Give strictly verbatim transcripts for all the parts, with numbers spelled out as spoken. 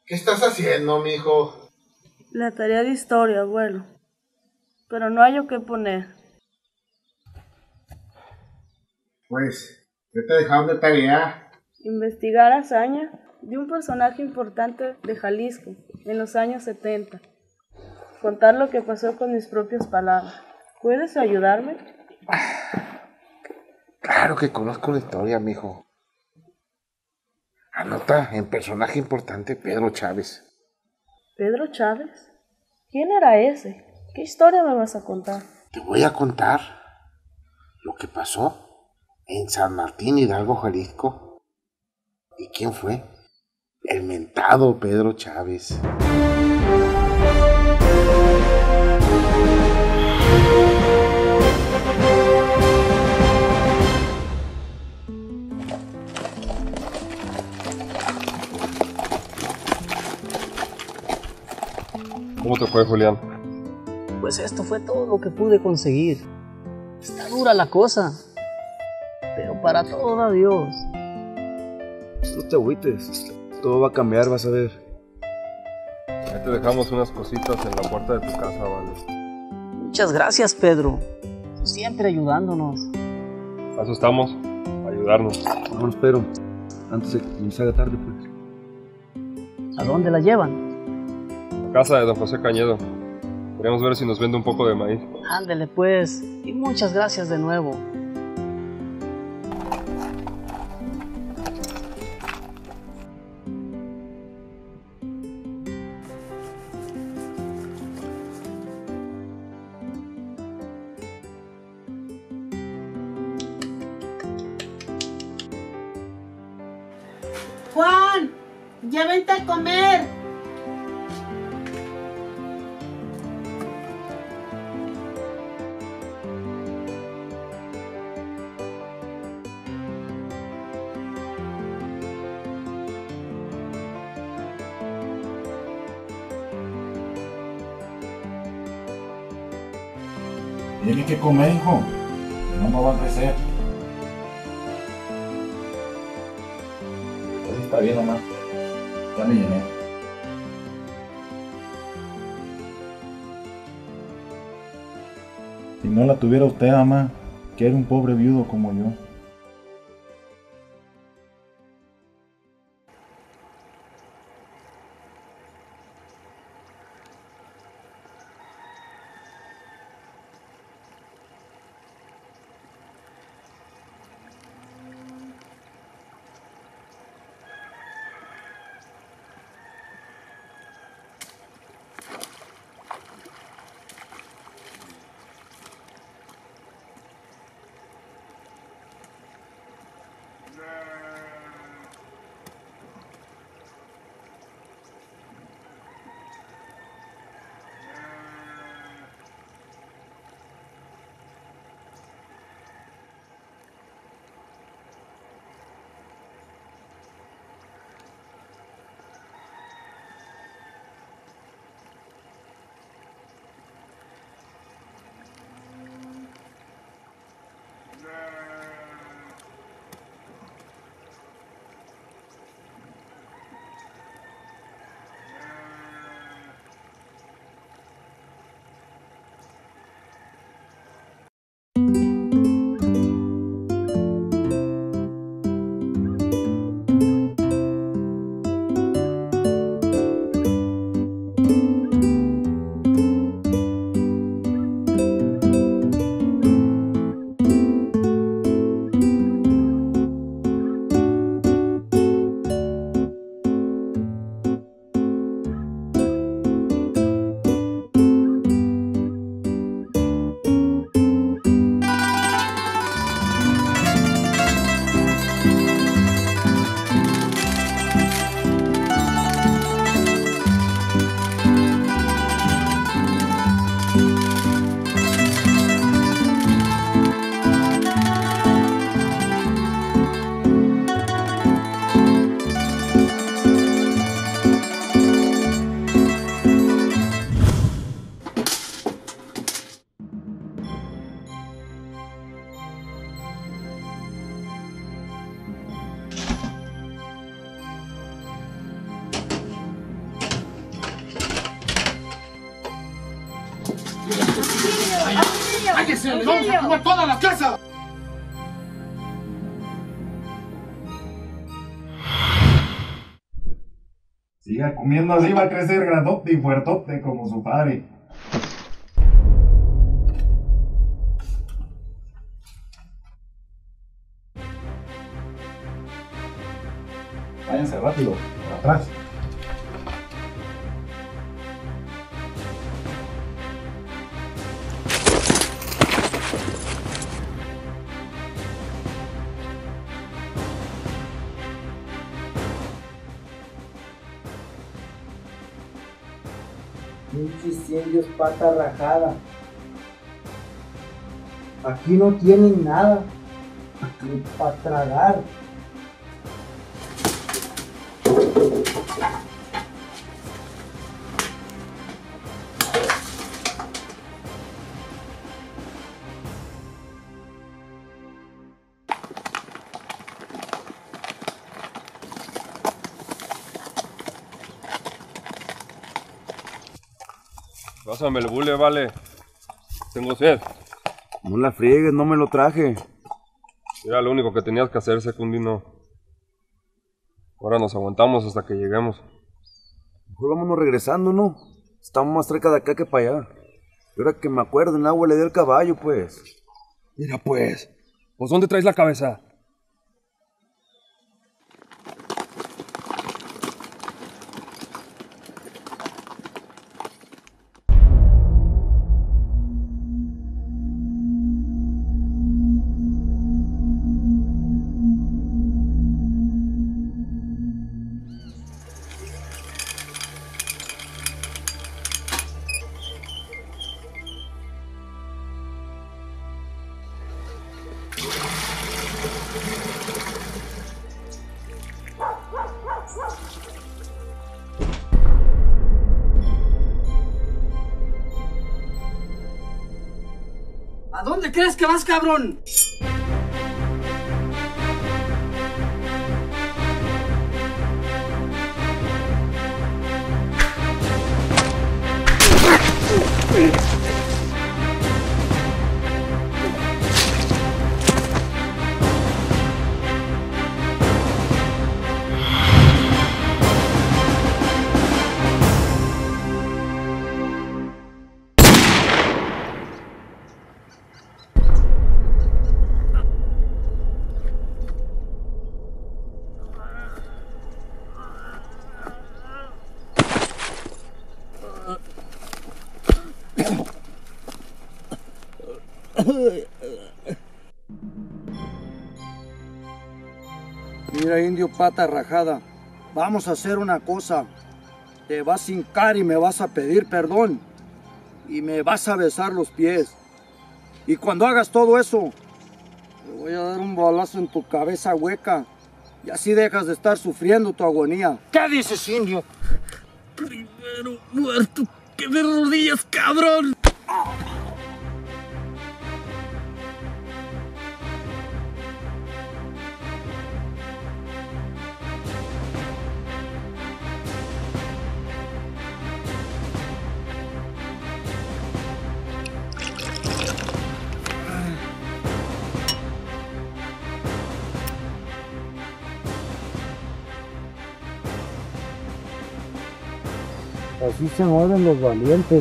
¿Qué estás haciendo, mijo? La tarea de historia, abuelo. Pero no hay qué poner. Pues, ¿qué te dejaron de tarea? Investigar hazaña de un personaje importante de Jalisco en los años setenta. Contar lo que pasó con mis propias palabras. ¿Puedes ayudarme? Claro que conozco la historia, mijo. Anota en personaje importante Pedro Chávez. ¿Pedro Chávez? ¿Quién era ese? ¿Qué historia me vas a contar? Te voy a contar lo que pasó en San Martín Hidalgo, Jalisco. ¿Y quién fue? El mentado Pedro Chávez. ¿Cómo te fue, Julián? Pues esto fue todo lo que pude conseguir. Está dura la cosa, pero para todo da Dios. No te agüites, todo va a cambiar, vas a ver. Ahí te dejamos unas cositas en la puerta de tu casa, vale. Muchas gracias, Pedro. Tú siempre ayudándonos. A eso estamos, a ayudarnos. Vámonos, Pedro, antes de que se haga tarde, pues. ¿A dónde la llevan? A casa de don José Cañedo. Queremos ver si nos vende un poco de maíz. Ándele, pues. Y muchas gracias de nuevo. Juan, ya vente a comer. Tiene que comer, hijo. No me va a crecer. Pues está bien, mamá. Ya me llené. Si no la tuviera usted, mamá, que era un pobre viudo como yo. ¡Apúrense! ¡Les vamos a quemar toda la casa! Siga comiendo así, va a crecer grandote y fuertote como su padre. Váyanse rápido, para atrás. Pinches indios pata rajada. Aquí no tienen nada, ni para tragar. Pásame el bule, vale. Tengo sed. No la friegues, no me lo traje. Era lo único que tenías que hacer, Secundino. Ahora nos aguantamos hasta que lleguemos. Mejor vámonos regresando, ¿no? Estamos más cerca de acá que para allá. Y ahora que me acuerdo, el agua le dio el caballo, pues. Mira, pues. ¿Pues dónde traes la cabeza? ¿A dónde crees que vas, cabrón? Mira, indio pata rajada, vamos a hacer una cosa. Te vas a hincar y me vas a pedir perdón. Y me vas a besar los pies. Y cuando hagas todo eso, te voy a dar un balazo en tu cabeza hueca. Y así dejas de estar sufriendo tu agonía. ¿Qué dices, indio? Primero muerto que de rodillas, cabrón. Así se mueven los valientes.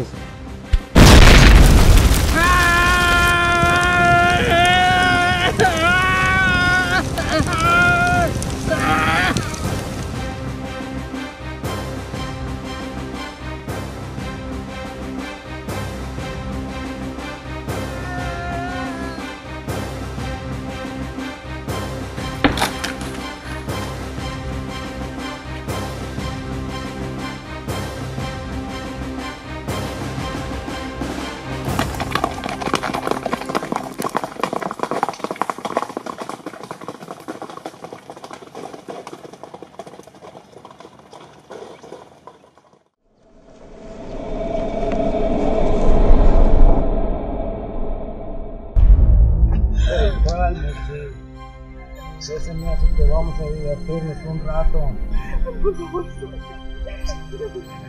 Ese me hace que vamos a divertirnos un rato.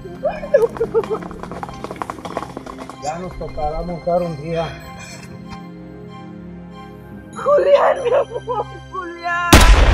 Ya nos tocará montar un día. Julián, mi amor, Julián.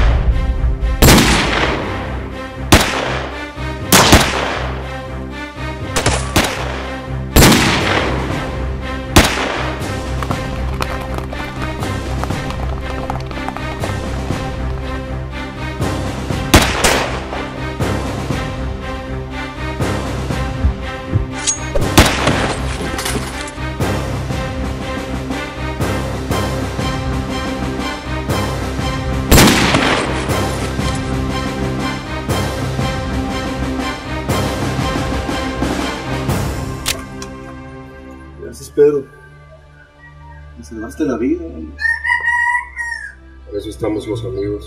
Gracias, Pedro. Me salvaste la vida. Por eso estamos los amigos.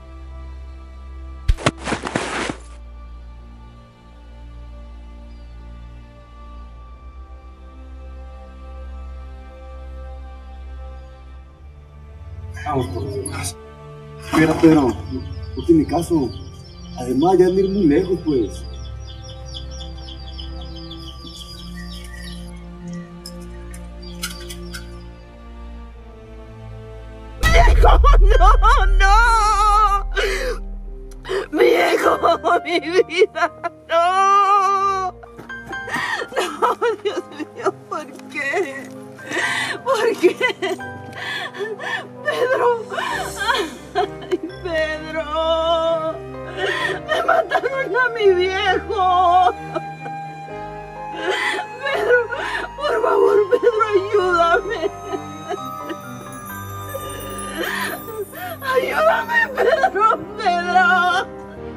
Vamos por los demás. Espera, Pedro. No, no tiene caso. Además, ya han de ir muy lejos, pues. ¡No, no! ¡Mi hijo, mi vida! ¡No! ¡No, Dios mío! ¿Por qué? ¿Por qué? ¡Pedro! ¡Ay, Pedro! ¡Me mataron a mi viejo! ¡Pedro! ¡Por favor, Pedro, ayúdame! ¡Ayúdame, Pedro! ¡Pedro!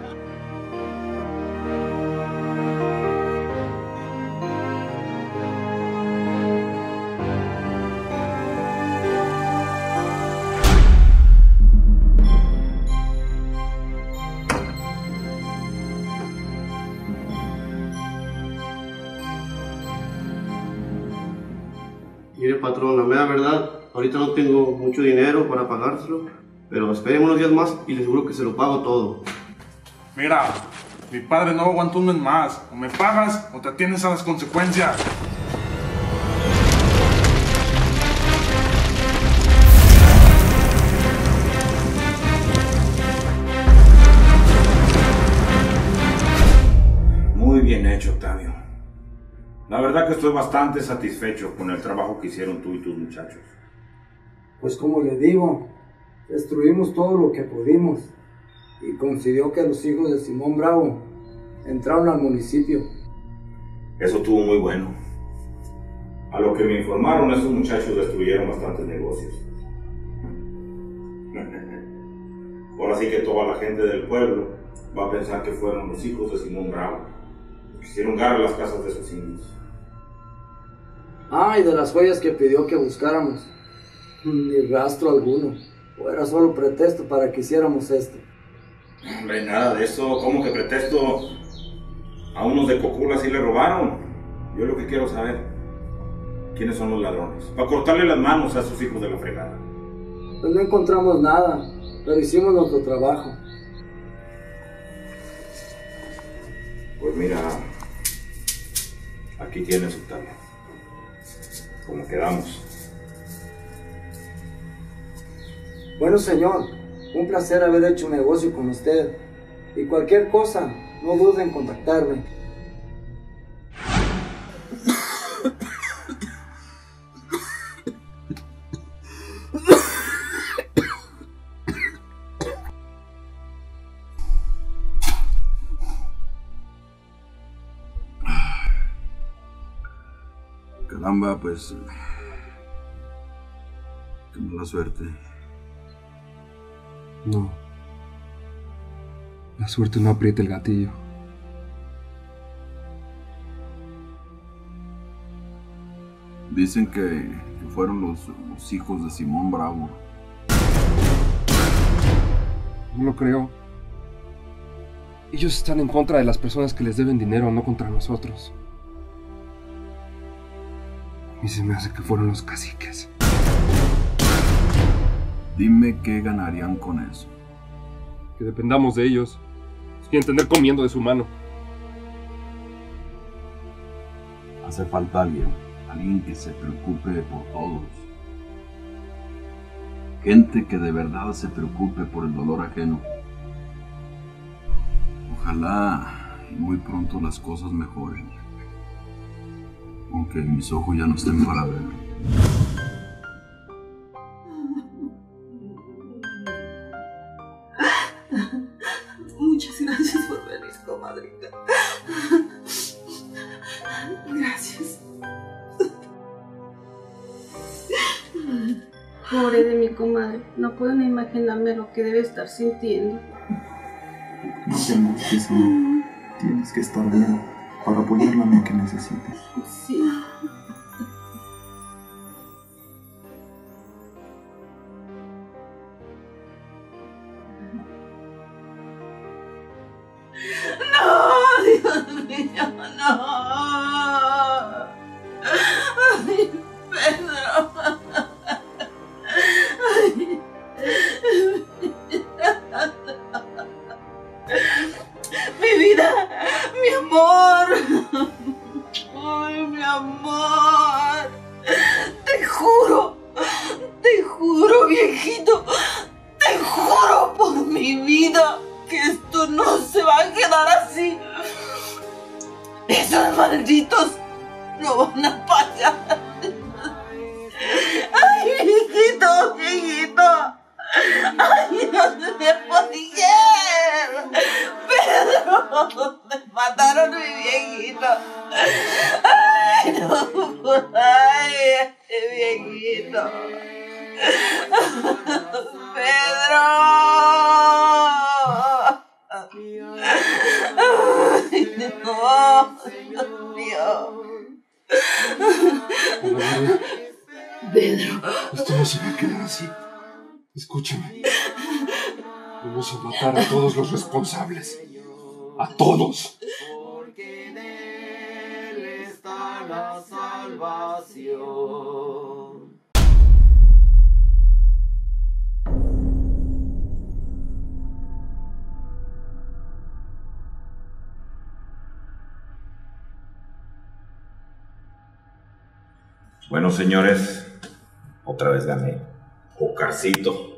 Mire, patrón, la mera verdad, ahorita no tengo mucho dinero para pagárselo, pero esperen unos días más y les juro que se lo pago todo. Mira, mi padre no aguanta un mes más. O me pagas o te atienes a las consecuencias. Muy bien hecho, Octavio. La verdad que estoy bastante satisfecho con el trabajo que hicieron tú y tus muchachos. Pues como le digo, destruimos todo lo que pudimos y coincidió que los hijos de Simón Bravo entraron al municipio. Eso estuvo muy bueno. A lo que me informaron, esos muchachos destruyeron bastantes negocios. Ahora sí que toda la gente del pueblo va a pensar que fueron los hijos de Simón Bravo. Quisieron garrar las casas de sus indios. Ah, y de las joyas que pidió que buscáramos. Ni rastro alguno. O era solo pretexto para que hiciéramos esto. Hombre, nada de eso. ¿Cómo que pretexto? A unos de Cocula sí le robaron. Yo lo que quiero saber, ¿quiénes son los ladrones? Para cortarle las manos a esos hijos de la fregada. Pues no encontramos nada, pero hicimos nuestro trabajo. Pues mira, aquí tienes, Octavio. Como quedamos. Bueno, señor, un placer haber hecho un negocio con usted. Y cualquier cosa, no dude en contactarme. Caramba, pues... qué mala suerte. No. La suerte no aprieta el gatillo. Dicen que, que fueron los, los hijos de Simón Bravo. No lo creo. Ellos están en contra de las personas que les deben dinero, no contra nosotros. A mí se me hace que fueron los caciques. Dime qué ganarían con eso. Que dependamos de ellos. Nos quieren tener comiendo de su mano. Hace falta alguien. Alguien que se preocupe por todos. Gente que de verdad se preocupe por el dolor ajeno. Ojalá muy pronto las cosas mejoren. Aunque mis ojos ya no estén para verlo. Muchas gracias por venir, comadrita. Gracias. Pobre de mi comadre, no puedo ni imaginarme lo que debe estar sintiendo. No temas, tesoro. Tienes que estar bien para apoyarla en lo que necesites. Sí. No, Dios mío, no. Ay, Pedro. Ay. Mi vida, mi amor. Ay, mi amor. Te juro, te juro, viejito. Te juro por mi vida que esto no se va a quedar así. Esos malditos lo van a pagar. Ay, viejito, viejito. Ay, no me podía. Pedro, me mataron a mi viejito. Ay, no. Ay, viejito. Pedro. Ay, no, Dios mío. Pedro. Esto no se va a quedar así. Escúchame. Vamos a matar a todos los responsables. A todos. Porque en él está la salvación. Bueno, señores, otra vez gané. Ocarcito.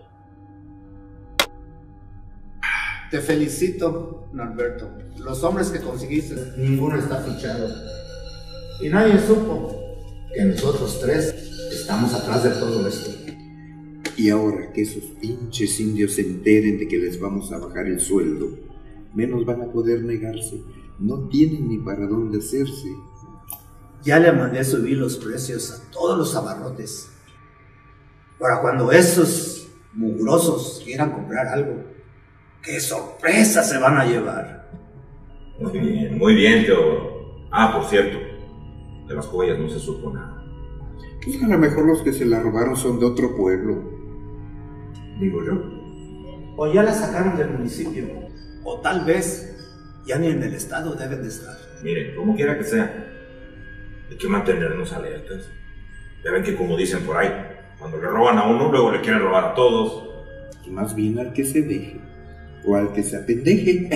Te felicito, Norberto. Los hombres que conseguiste, ninguno está fichado. Y nadie supo que nosotros tres estamos atrás de todo esto. Y ahora que esos pinches indios se enteren de que les vamos a bajar el sueldo, menos van a poder negarse. No tienen ni para dónde hacerse. Ya le mandé subir los precios a todos los abarrotes. Para cuando esos mugrosos quieran comprar algo, ¡qué sorpresa se van a llevar! Muy bien, muy bien, Teodoro. Ah, por cierto, de las joyas no se supo nada. Pues a lo mejor los que se la robaron son de otro pueblo. Digo yo. O ya la sacaron del municipio. O tal vez ya ni en el estado deben de estar. Miren, como quiera que sea, hay que mantenernos alertas. Ya ven que como dicen por ahí, cuando le roban a uno, luego le quieren robar a todos. Y más bien al que se deje. O al que se apendeje.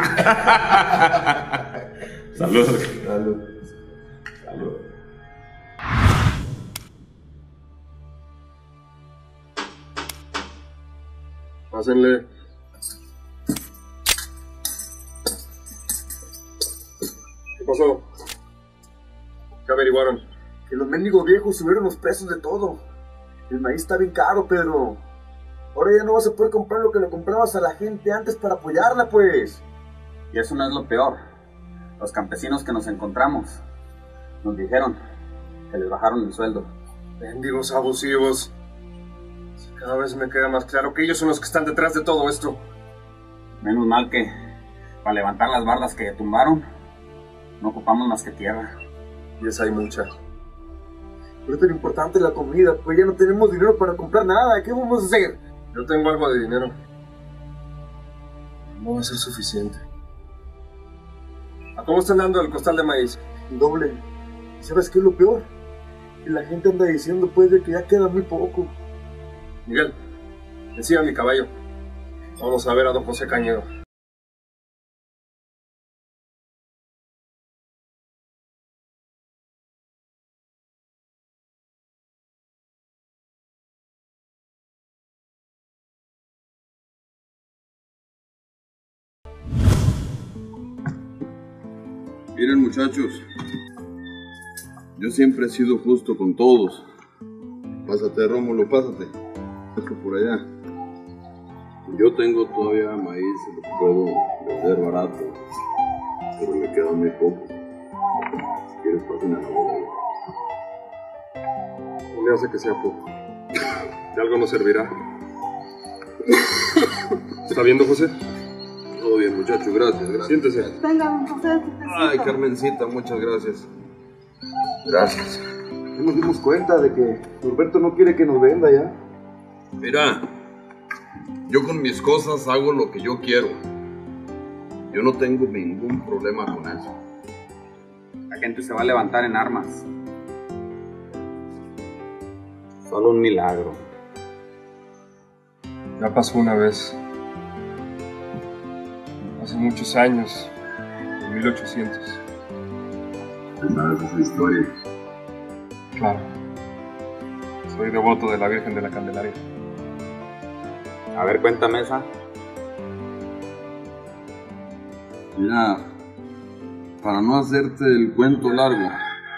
Salud. Salud. Salud. Pásenle. ¿Qué pasó? ¿Qué averiguaron? Que los mendigos viejos subieron los precios de todo. El maíz está bien caro, Pedro. Ahora ya no vas a poder comprar lo que le comprabas a la gente antes para apoyarla, pues. Y eso no es lo peor. Los campesinos que nos encontramos nos dijeron que les bajaron el sueldo. Mendigos abusivos. Cada vez me queda más claro que ellos son los que están detrás de todo esto. Menos mal que para levantar las bardas que tumbaron no ocupamos más que tierra. Y esa hay mucha. Ahorita lo importante es la comida, pues ya no tenemos dinero para comprar nada. ¿Qué vamos a hacer? Yo tengo algo de dinero. No va a ser suficiente. ¿A cómo están dando el costal de maíz? Doble. ¿Y sabes qué es lo peor? Que la gente anda diciendo pues de que ya queda muy poco. Miguel, decía mi caballo. Vamos a ver a don José Cañedo. Miren, muchachos, yo siempre he sido justo con todos. Pásate, Rómulo, pásate. Esto por allá. Yo tengo todavía maíz, se lo puedo vender barato, pero le queda muy poco. Si quieres, pásenme a la bodega. No le hace que sea poco. De algo nos servirá. ¿Está viendo, José? Todo bien, muchacho, gracias, gracias. Siéntese. Venga, don José. Ay, Carmencita, muchas gracias. Gracias. Ya nos dimos cuenta de que Norberto no quiere que nos venda ya. Mira, yo con mis cosas hago lo que yo quiero. Yo no tengo ningún problema con eso. La gente se va a levantar en armas. Solo un milagro. Ya pasó una vez. Hace muchos años. En mil ochocientos. Nada de esa historia. Claro. Soy devoto de la Virgen de la Candelaria. A ver, cuéntame esa. Mira, para no hacerte el cuento largo,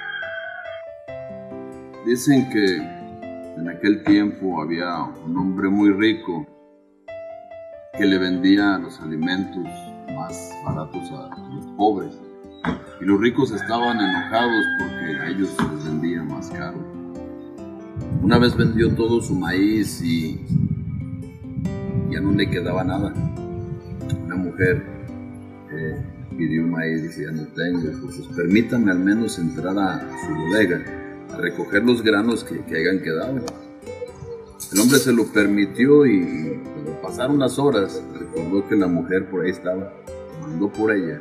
dicen que en aquel tiempo había un hombre muy rico que le vendía los alimentos más baratos a los pobres. Y los ricos estaban enojados porque a ellos les vendía más caro. Una vez vendió todo su maíz y ya no le quedaba nada. Una mujer eh, pidió maíz y dice, ya no tengo. Entonces permítame al menos entrar a su bodega a recoger los granos que, que hayan quedado. El hombre se lo permitió y cuando pasaron las horas recordó que la mujer por ahí estaba, mandó por ella.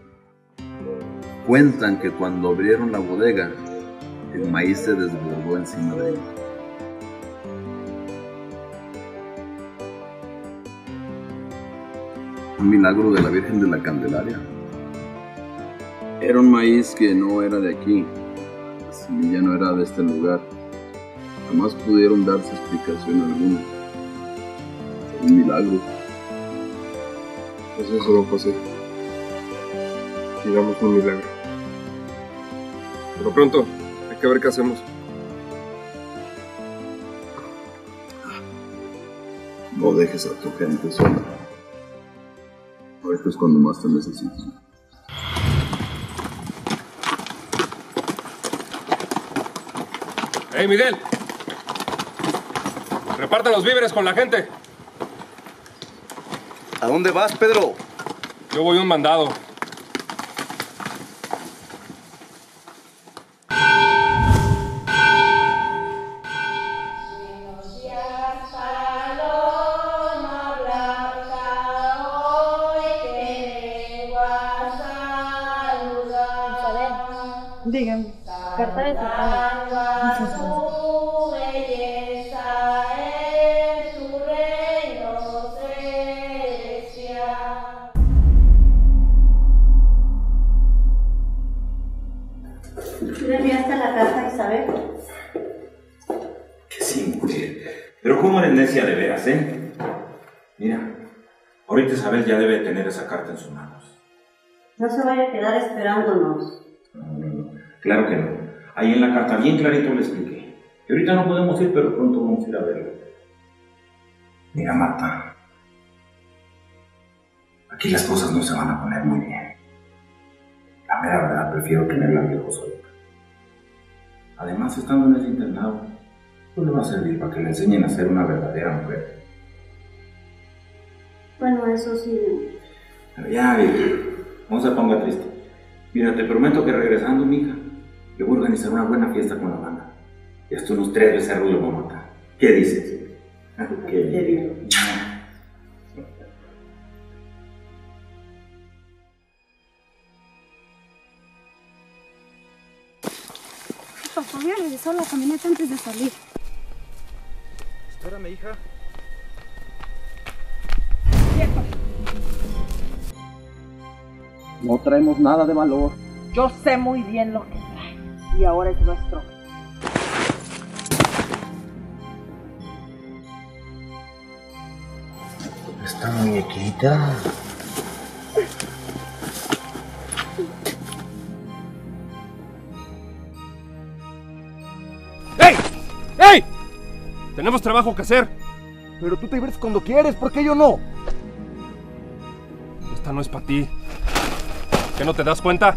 Cuentan que cuando abrieron la bodega, el maíz se desbordó encima de ella. Un milagro de la Virgen de la Candelaria. Era un maíz que no era de aquí, la semilla no era de este lugar. Jamás pudieron darse explicación alguna. Un milagro. Pues eso, don José. Digamos un milagro. Pero pronto, hay que ver qué hacemos. No dejes a tu gente sola. Ahorita es cuando más te necesitan. ¡Hey, Miguel! ¡Reparta los víveres con la gente! ¿A dónde vas, Pedro? Yo voy a un mandado. Dígame. Carta de papá. Muchas gracias. ¿Le enviaste la carta a Isabel? Que sí, mujer. Pero cómo eres necia de veras, ¿eh? Mira, ahorita Isabel ya debe tener esa carta en sus manos. No se vaya a quedar esperándonos. No, no, no. Claro que no. Ahí en la carta bien clarito le expliqué. Que ahorita no podemos ir, pero pronto vamos a ir a verlo. Mira, Marta. Aquí las cosas no se van a poner muy bien. La mera verdad, prefiero tenerla viejo solita. Además, estando en ese internado, no le va a servir para que le enseñen a ser una verdadera mujer. Bueno, eso sí. Pero ya, vieja, no se ponga triste. Mira, te prometo que regresando, mija, yo voy a organizar una buena fiesta con la banda. Y hasta unos tres becerros lo voy a matar. ¿Qué dices? ¿Qué digo? Papá, voy a revisar la camioneta antes de salir. Espérame, hija. Viejo. No traemos nada de valor. Yo sé muy bien lo que trae. Y ahora es nuestro. Esta muñequita. Tenemos trabajo que hacer. Pero tú te diviertes cuando quieres, ¿por qué yo no? Esta no es para ti. ¿Qué no te das cuenta?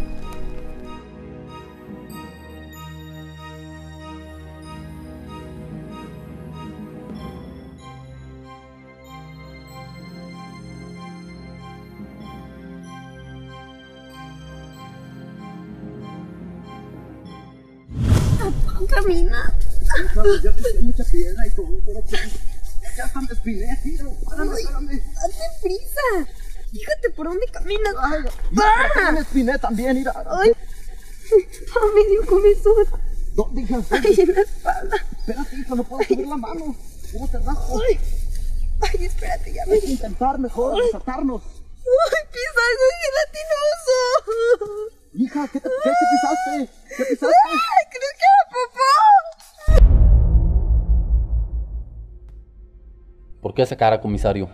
Camina. Ya hay mucha piedra y todo, pero ya están despiné, mira, espérame, espérame. Date prisa. Fíjate por dónde caminas. Ay, ya me espiné también, mira. Ay, oh, me dio comezón. ¿Dónde, hija? Ay, en la espalda. Espérate, hija, no puedo subir la mano. ¿Cómo te rasco? Ay, ay, espérate, ya me... Hay que intentar mejor desatarnos. Ay, pisa algo gelatinoso. Hija, ¿qué, te, ¿qué, qué pisaste? ¿Qué pisaste? Ay, creo que era papá. ¿Por qué esa cara, comisario?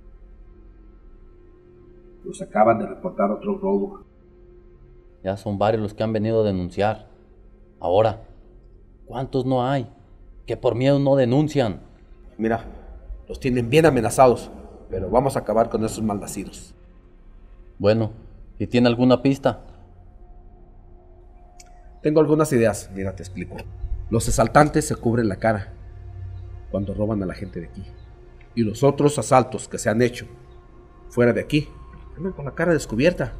Nos acaban de reportar otro robo. Ya son varios los que han venido a denunciar. Ahora, ¿cuántos no hay que por miedo no denuncian? Mira, los tienen bien amenazados, pero vamos a acabar con esos malnacidos. Bueno, ¿y tiene alguna pista? Tengo algunas ideas, mira, te explico. Los asaltantes se cubren la cara cuando roban a la gente de aquí. Y los otros asaltos que se han hecho fuera de aquí, andan con la cara descubierta.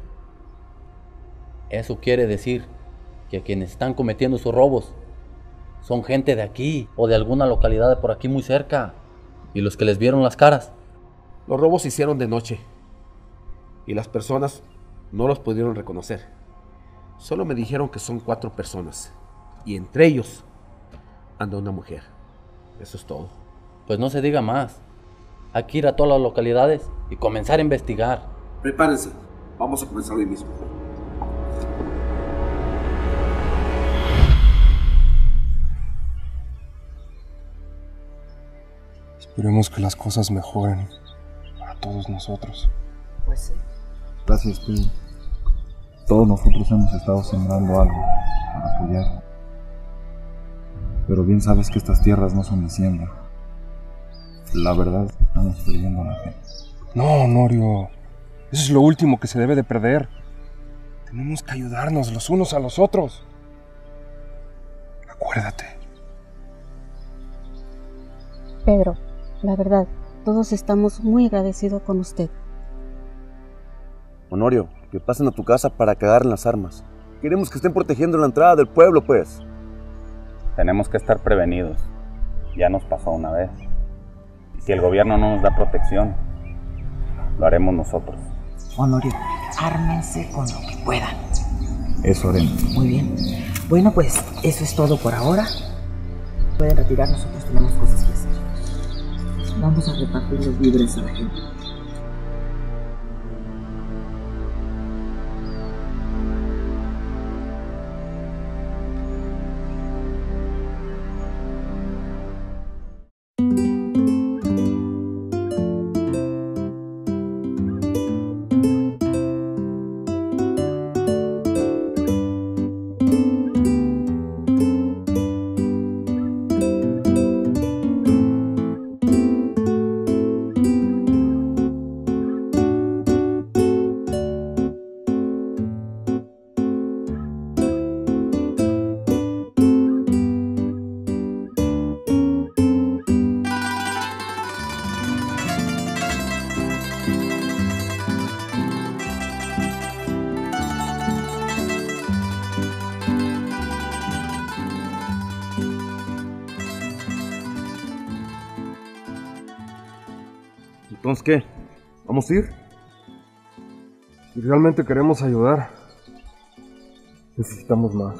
Eso quiere decir que quienes están cometiendo esos robos son gente de aquí o de alguna localidad de por aquí muy cerca. ¿Y los que les vieron las caras? Los robos se hicieron de noche y las personas no los pudieron reconocer. Solo me dijeron que son cuatro personas y entre ellos anda una mujer. Eso es todo. Pues no se diga más. Hay que ir a todas las localidades y comenzar a investigar. Prepárense, vamos a comenzar hoy mismo. Esperemos que las cosas mejoren para todos nosotros. Pues sí. Gracias, Pedro. Todos nosotros hemos estado sembrando algo para apoyar. Pero bien sabes que estas tierras no son de siembra. La verdad es que estamos perdiendo a la gente. No, Honorio. Eso es lo último que se debe de perder. Tenemos que ayudarnos los unos a los otros. Acuérdate. Pedro, la verdad, todos estamos muy agradecidos con usted. Honorio, que pasen a tu casa para que agarren las armas. Queremos que estén protegiendo la entrada del pueblo, pues. Tenemos que estar prevenidos. Ya nos pasó una vez. Y si el gobierno no nos da protección, lo haremos nosotros. Honorio, ármense con lo que puedan. Eso haremos. Muy bien. Bueno, pues eso es todo por ahora. Pueden retirar, nosotros tenemos cosas que hacer. Vamos a repartir los víveres a la gente. Entonces, ¿qué? ¿Vamos a ir? Si realmente queremos ayudar, necesitamos más.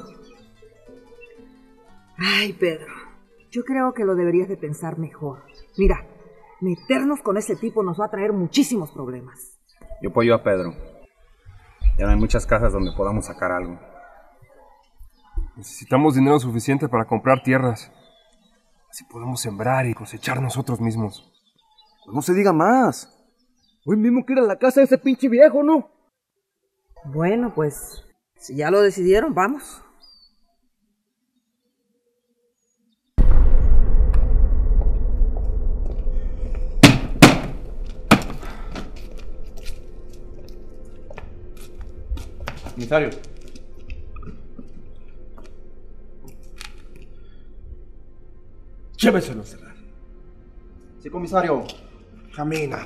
Ay, Pedro, yo creo que lo deberías de pensar mejor. Mira, meternos con ese tipo nos va a traer muchísimos problemas. Yo apoyo a Pedro. Ya no hay muchas casas donde podamos sacar algo. Necesitamos dinero suficiente para comprar tierras. Así podemos sembrar y cosechar nosotros mismos. Pues no se diga más. Hoy mismo quiero ir a la casa de ese pinche viejo, ¿no? Bueno, pues, si ya lo decidieron, vamos. Comisario. Llévenselo a encerrar. Sí, comisario. Camina.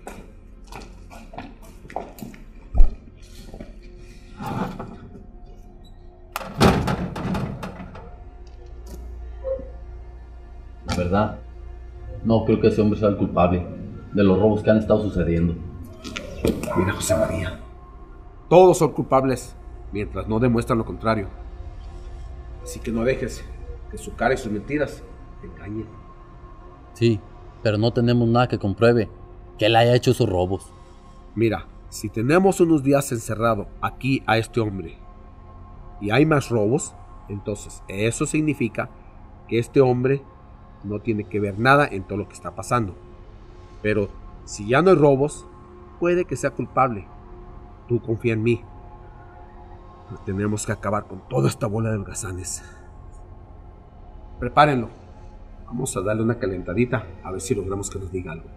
La verdad, no creo que ese hombre sea el culpable de los robos que han estado sucediendo. Mira, José María, todos son culpables mientras no demuestran lo contrario. Así que no dejes que su cara y sus mentiras te engañen. Sí, pero no tenemos nada que compruebe que él haya hecho esos robos. Mira, si tenemos unos días encerrado aquí a este hombre y hay más robos, entonces eso significa que este hombre no tiene que ver nada en todo lo que está pasando. Pero si ya no hay robos, puede que sea culpable. Tú confía en mí. Pero tenemos que acabar con toda esta bola de holgazanes. Prepárenlo. Vamos a darle una calentadita a ver si logramos que nos diga algo.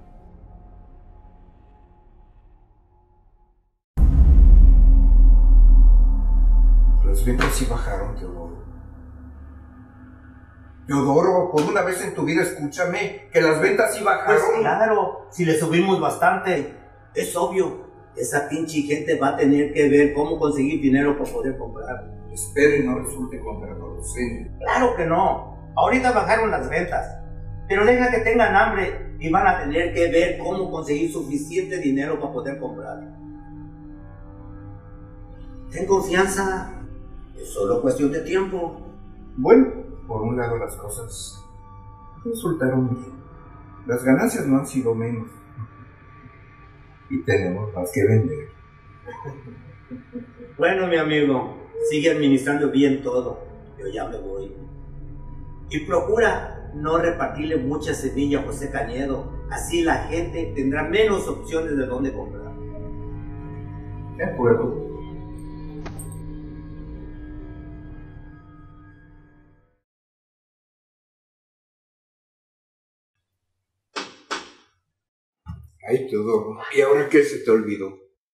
Las ventas sí bajaron, Teodoro. Teodoro, por una vez en tu vida escúchame, que las ventas sí bajaron. Pues claro, si le subimos bastante, es obvio. Esa pinche gente va a tener que ver cómo conseguir dinero para poder comprar. Espero y no resulte contraproducente. Claro que no. Ahorita bajaron las ventas, pero deja que tengan hambre y van a tener que ver cómo conseguir suficiente dinero para poder comprar. Ten confianza, es solo cuestión de tiempo. Bueno, por un lado las cosas resultaron bien. Las ganancias no han sido menos. Y tenemos más que vender. Bueno, mi amigo, sigue administrando bien todo. Yo ya me voy. Y procura no repartirle mucha semilla a José Cañedo. Así la gente tendrá menos opciones de dónde comprar. De acuerdo. Ay, Teodoro, ¿y ahora qué se te olvidó?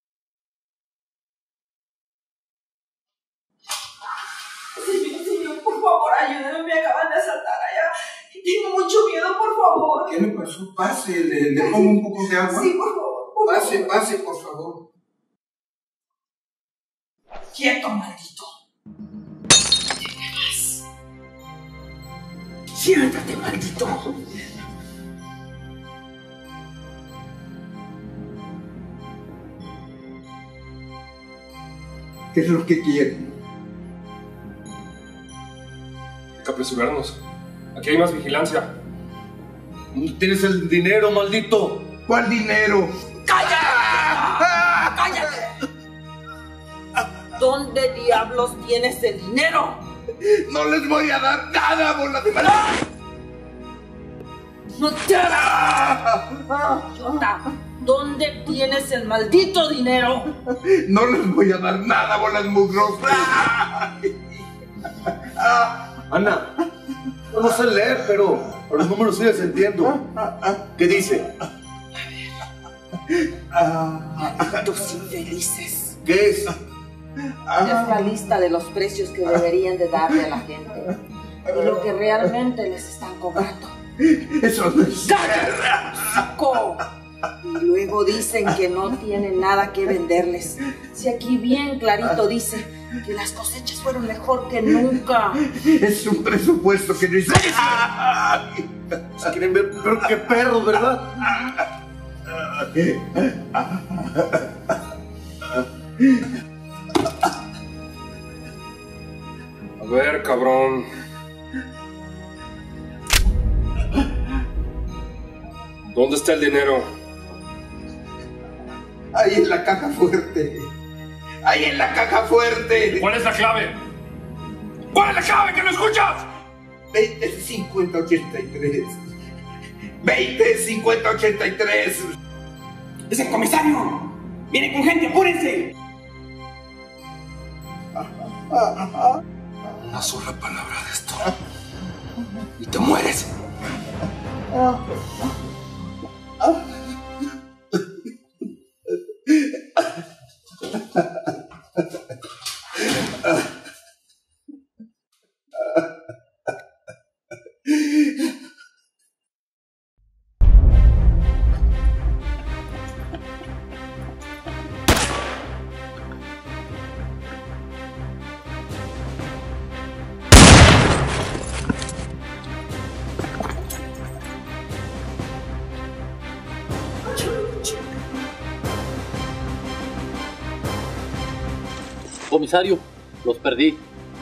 Señor, señor, por favor, ayúdeme, me acaban de asaltar allá. Tengo mucho miedo, por favor. ¿Qué le pasó? Pase, le, le pongo un poco de agua. Sí, por favor. Por pase, favor. pase, por favor. Quieto, maldito. ¿Dónde vas? Siéntate, maldito. ¿Qué es lo que quieren? Hay que apresurarnos. Aquí hay más vigilancia. ¿Dónde tienes el dinero, maldito? ¿Cuál dinero? ¡Cállate! ¡Cállate! ¿Dónde diablos tienes el dinero? ¡No les voy a dar nada, bola de maldito! ¡No te hagas! ¡Idiota! ¿Dónde tienes el maldito dinero? No les voy a dar nada, bolas mugrosas. Ana, no sé leer, pero por los números sí les entiendo. ¿Qué dice? Malditos infelices. ¿Qué es? Es la lista de los precios que deberían de darle a la gente y lo que realmente les están cobrando. Eso no es... ¡Cállate, saco! Y luego dicen que no tienen nada que venderles. Si aquí bien clarito dice que las cosechas fueron mejor que nunca. Es un presupuesto que no hice. Se quieren ver, pero qué perro, ¿verdad? A ver, cabrón. ¿Dónde está el dinero? Ahí en la caja fuerte. Ahí en la caja fuerte. ¿Cuál es la clave? ¿Cuál es la clave que no escuchas? veinte, cincuenta, ochenta y tres. veinte, cincuenta, ochenta y tres. ¡Es el comisario! ¡Viene con gente, apúrense! Una sola palabra de esto y te mueres. Comisario, los perdí.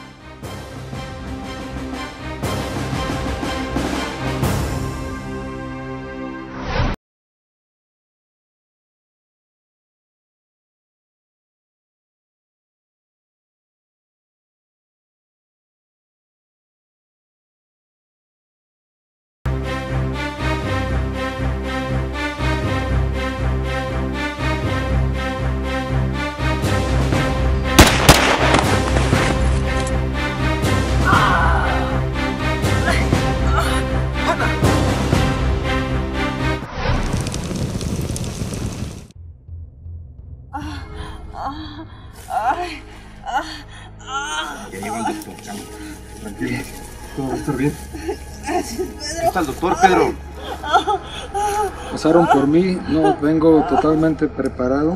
Ya llegó el doctor, chamo. Tranquilo. Todo va a estar bien. Gracias, Pedro. ¿Dónde está el doctor, Pedro? Pasaron por mí, no vengo totalmente preparado.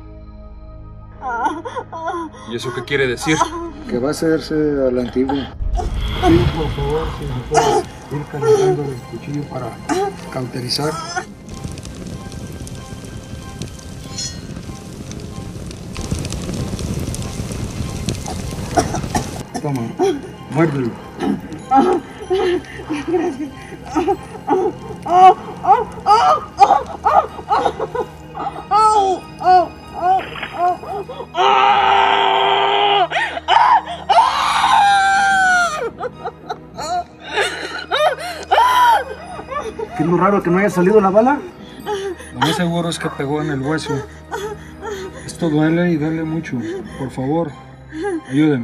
¿Y eso qué quiere decir? Que va a hacerse a la antigua. Sí, por favor, si me puedes ir calentando el cuchillo para cauterizar. Toma, muérdelo. Gracias. ¿Qué es lo raro que no haya salido la bala? Lo más seguro es que pegó en el hueso. Esto duele y duele mucho. Por favor, ayúdeme.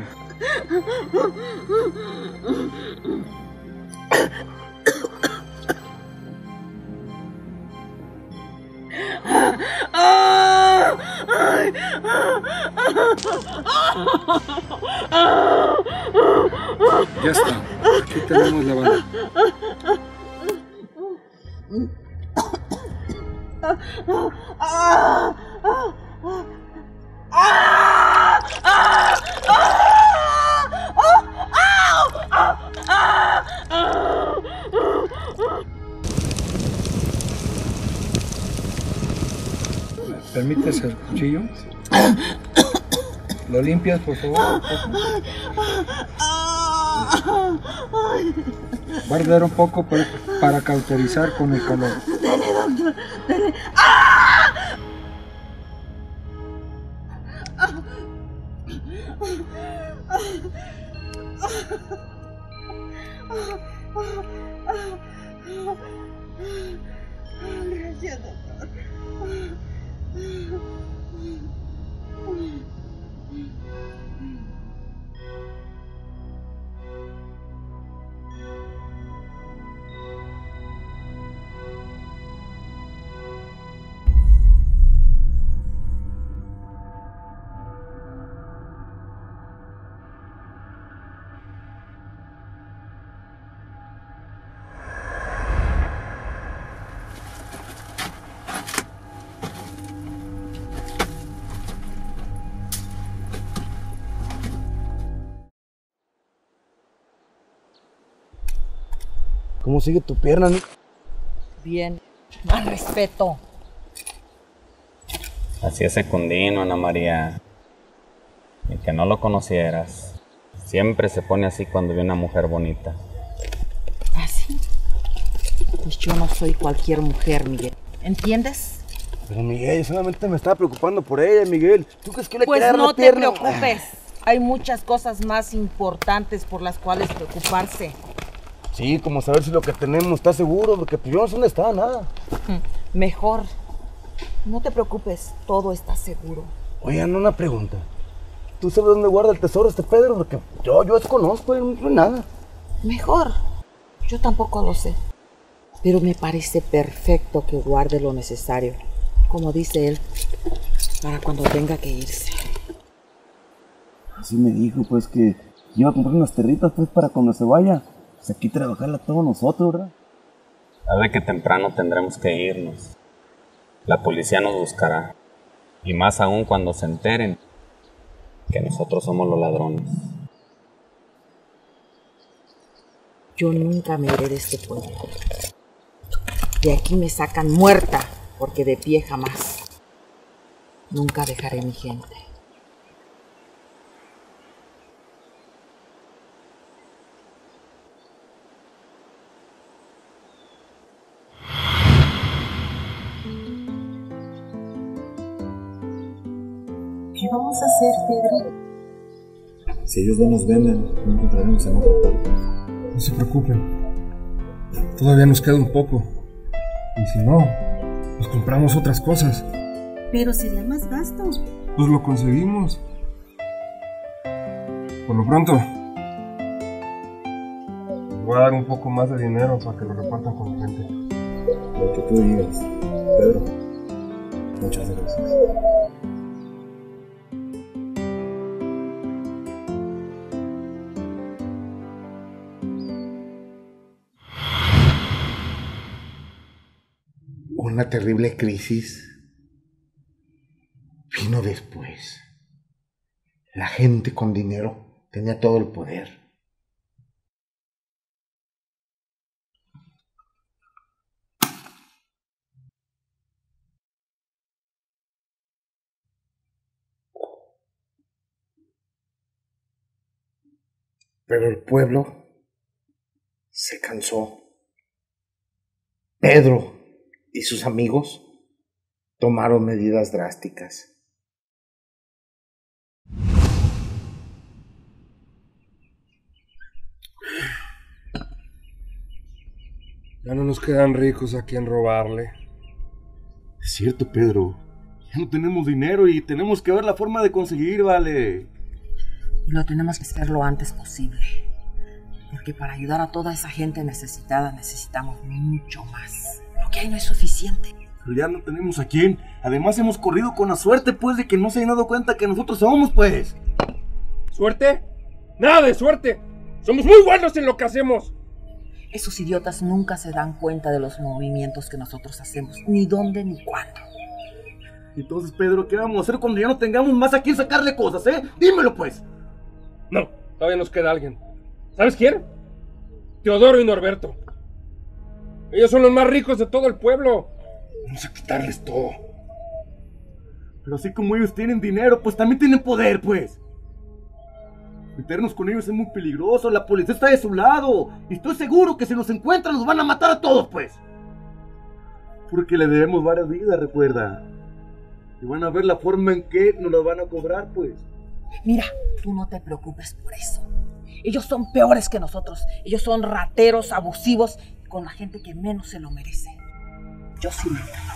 Ya está. Aquí tenemos la bala. ¿Me permites el cuchillo? ¿Lo limpias, por favor? Va a arder un poco para, para cauterizar con el calor. Dele, doctor, dele. Gracias, doctor. ¿Cómo sigue tu pierna? Bien, más respeto. Así es Secundino, Ana María. Y que no lo conocieras. Siempre se pone así cuando ve una mujer bonita. ¿Así? Pues yo no soy cualquier mujer, Miguel. ¿Entiendes? Pero Miguel, yo solamente me estaba preocupando por ella, Miguel. ¿Tú crees que le Pues quería dar no la te pierna? preocupes. Hay muchas cosas más importantes por las cuales preocuparse. Sí, como saber si lo que tenemos está seguro, porque pues yo no sé dónde está, nada. Mejor. No te preocupes, todo está seguro. Oye, Ana, una pregunta. ¿Tú sabes dónde guarda el tesoro este Pedro? Porque yo, yo desconozco, él no sé nada. Mejor. Yo tampoco lo sé. Pero me parece perfecto que guarde lo necesario, como dice él, para cuando tenga que irse. Así me dijo, pues, que iba a comprar unas territas, pues, para cuando se vaya. Pues aquí trabajarla todos nosotros, ¿verdad? Sabe que temprano tendremos que irnos. La policía nos buscará. Y más aún cuando se enteren que nosotros somos los ladrones. Yo nunca me iré de este pueblo. De aquí me sacan muerta, porque de pie jamás. Nunca dejaré a mi gente. ¿Qué vamos a hacer, Pedro? Si ellos no nos venden, no encontraremos en otra parte. No se preocupen. Todavía nos queda un poco. Y si no, nos compramos otras cosas. Pero sería más gasto. Pues lo conseguimos. Por lo pronto, les voy a dar un poco más de dinero para que lo repartan con la gente. Lo que tú digas, Pedro. Muchas gracias. Una terrible crisis vino después. La gente con dinero tenía todo el poder. Pero el pueblo se cansó. Pedro y sus amigos tomaron medidas drásticas. Ya no nos quedan ricos a quien robarle. Es cierto, Pedro. Ya no tenemos dinero y tenemos que ver la forma de conseguir, vale. Y lo tenemos que hacer lo antes posible. Porque para ayudar a toda esa gente necesitada necesitamos mucho más. Lo que hay no es suficiente. Pero ya no tenemos a quién. Además hemos corrido con la suerte, pues, de que no se hayan dado cuenta que nosotros somos, pues. ¿Suerte? ¡Nada de suerte! ¡Somos muy buenos en lo que hacemos! Esos idiotas nunca se dan cuenta de los movimientos que nosotros hacemos. Ni dónde ni cuándo. Entonces, Pedro, ¿qué vamos a hacer cuando ya no tengamos más a quién sacarle cosas, eh? Dímelo, pues. No, todavía nos queda alguien. ¿Sabes quién? Teodoro y Norberto. Ellos son los más ricos de todo el pueblo. Vamos a quitarles todo. Pero así como ellos tienen dinero, pues también tienen poder, pues. Meternos con ellos es muy peligroso. La policía está de su lado. Y estoy seguro que si nos encuentran nos van a matar a todos, pues. Porque le debemos varias vidas, recuerda. Y van a ver la forma en que nos las van a cobrar, pues. Mira, tú no te preocupes por eso. Ellos son peores que nosotros. Ellos son rateros, abusivos, con la gente que menos se lo merece. Yo sí le entro.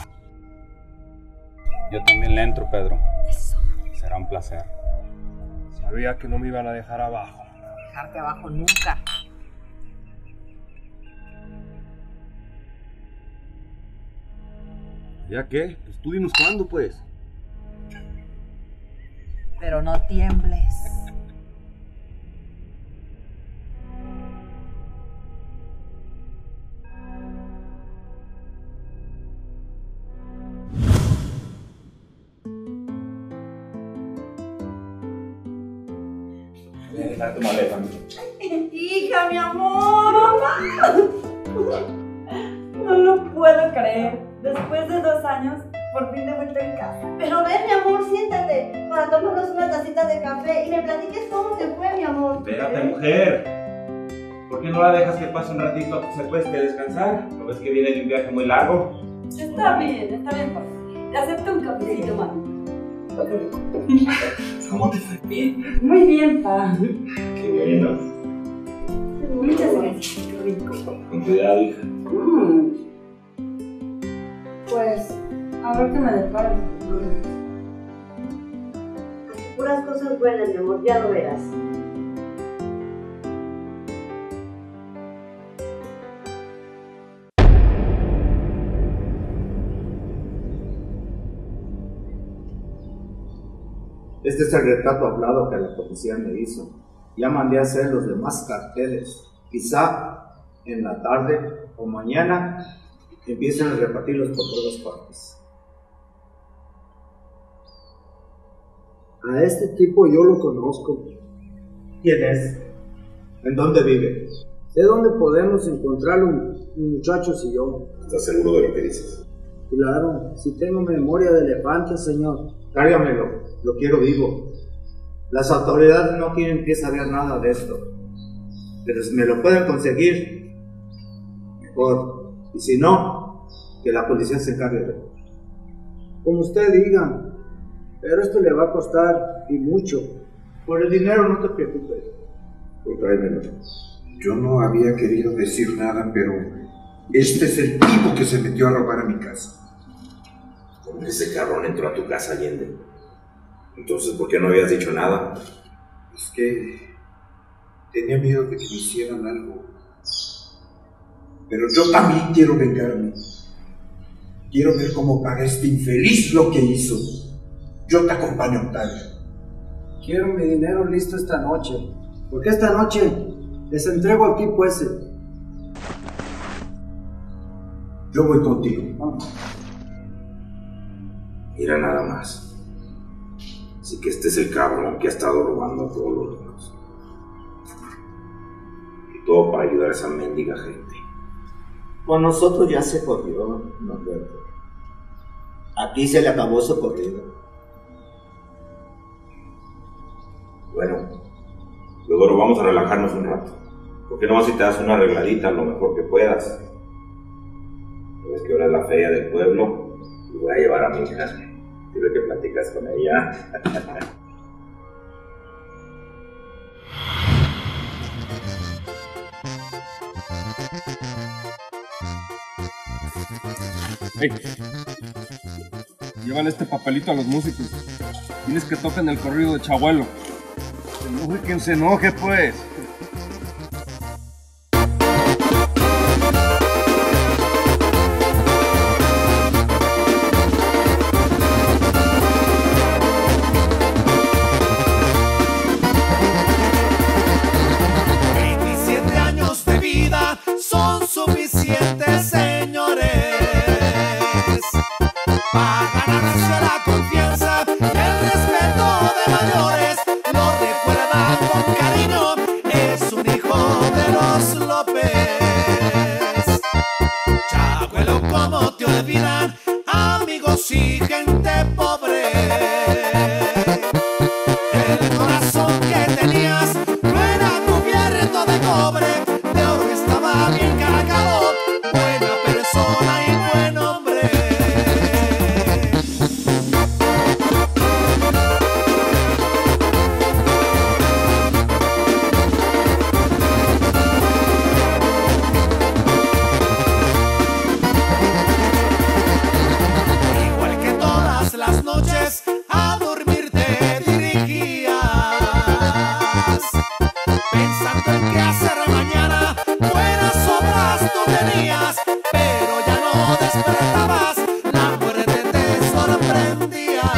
Yo también le entro, Pedro. Eso. Será un placer. Sabía que no me iban a dejar abajo. Dejarte abajo nunca. ¿Ya qué? Pues tú dinos cuándo, pues. Pero no tiembles. Deja tu maleta. Hija, mi amor, mamá. No lo puedo creer. Después de dos años, por fin de vuelta en casa. Pero ven, mi amor, siéntate para tomarnos una tacita de café y me platiques cómo te fue, mi amor. Espérate, mujer. ¿Por qué no la dejas que pase un ratito a se acueste a descansar? ¿No ves que viene de un viaje muy largo? Está bien, está bien, papá. Te acepto un cafecito, mami. ¿Cómo te fue? Bien. Muy bien, pa. Qué bueno. Muchas gracias, qué rico. Con cuidado, hija. Mm. Pues, a ver qué me depara. Puras cosas buenas, mi amor, ya lo verás. Este es el retrato hablado que la policía me hizo. Ya mandé a hacer los demás carteles. Quizá en la tarde o mañana empiecen a repartirlos por todas partes. A este tipo yo lo conozco. ¿Quién es? ¿En dónde vive? Sé dónde podemos encontrarlo, muchachos y yo. ¿Estás seguro de lo que dices? Claro, si tengo memoria de elefante, señor. Cárgamelo, lo quiero vivo. Las autoridades no quieren que saber nada de esto. Pero si me lo pueden conseguir, mejor. Y si no, que la policía se encargue de él. Como usted diga. Pero esto le va a costar y mucho. Por el dinero no te preocupes. Pues tráemelo. Yo no había querido decir nada, pero este es el tipo que se metió a robar a mi casa. ¿Cómo que ese cabrón entró a tu casa, Allende? Entonces, ¿por qué no habías dicho nada? Es que tenía miedo de que me hicieran algo. Pero yo también quiero vengarme. Quiero ver cómo paga este infeliz lo que hizo. Yo te acompaño, Octavio. Quiero mi dinero listo esta noche. Porque esta noche les entrego al tipo ese. Yo voy contigo. Vamos. Mira nada más. Así que este es el cabrón que ha estado robando a todos los ricos. Y todo para ayudar a esa mendiga gente. Con nosotros ya se corrió, Norberto. Aquí se le acabó su corrido. Bueno, luego vamos a relajarnos un rato. ¿Por qué no vas y te das una arregladita lo mejor que puedas? Sabes que ahora es la feria del pueblo y voy a llevar a mi hija. Quiero que platicas con ella. Hey, llévale este papelito a los músicos. Tienes que toquen el corrido de Chabuelo. Se enoje quien se enoje, pues. veintisiete años de vida son suficientes, señores, para ganarse la confianza y el respeto de mayores. Lo recuerdan con cariño, es un hijo de los López. Chabuelo, ¿cómo te olvidan amigos y gente pobre? El corazón que tenías no era cubierto de cobre, de oro estaba bien cargado, buena persona y buen hombre. Igual que todas las noches a dormir te dirigías, pensando en qué hacer mañana. Buenas obras tú tenías, pero ya no despertabas, la muerte te sorprendía.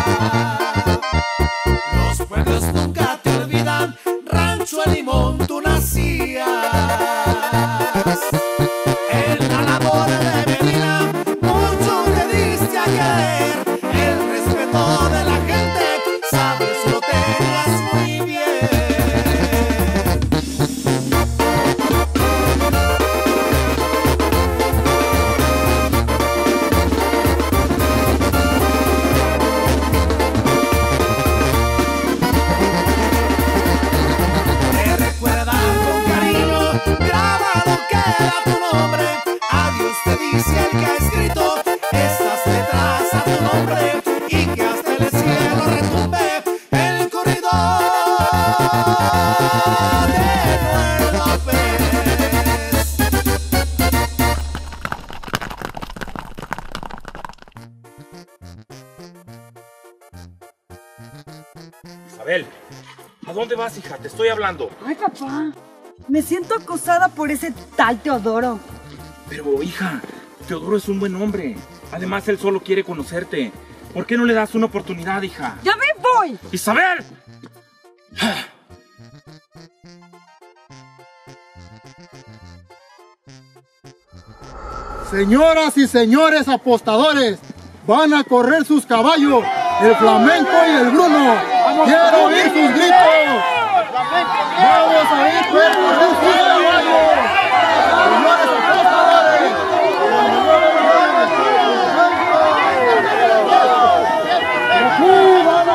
Los pueblos nunca te olvidan, Rancho El Limón tú nacías. En la labor de Medina mucho le diste a querer, el respeto de la gente, sabes, lo tenías muy bien. Te recuerdan con cariño, grabado queda tu nombre. Adiós te dice el que ha escrito estas letras a tu nombre, y que hasta el cielo retumbe el corrido de Noel López. Isabel, ¿a dónde vas, hija? Te estoy hablando. Ay, papá, me siento acosada por ese tal Teodoro. Pero, hija, Teodoro es un buen hombre. Además, él solo quiere conocerte. ¿Por qué no le das una oportunidad, hija? ¡Ya me voy! ¡Isabel! Señoras y señores apostadores, van a correr sus caballos, el flamenco y el Bruno. ¡Quiero oír sus gritos! ¡Vamos a ir correr sus caballos! Señores apostadores. ¡Aquí van a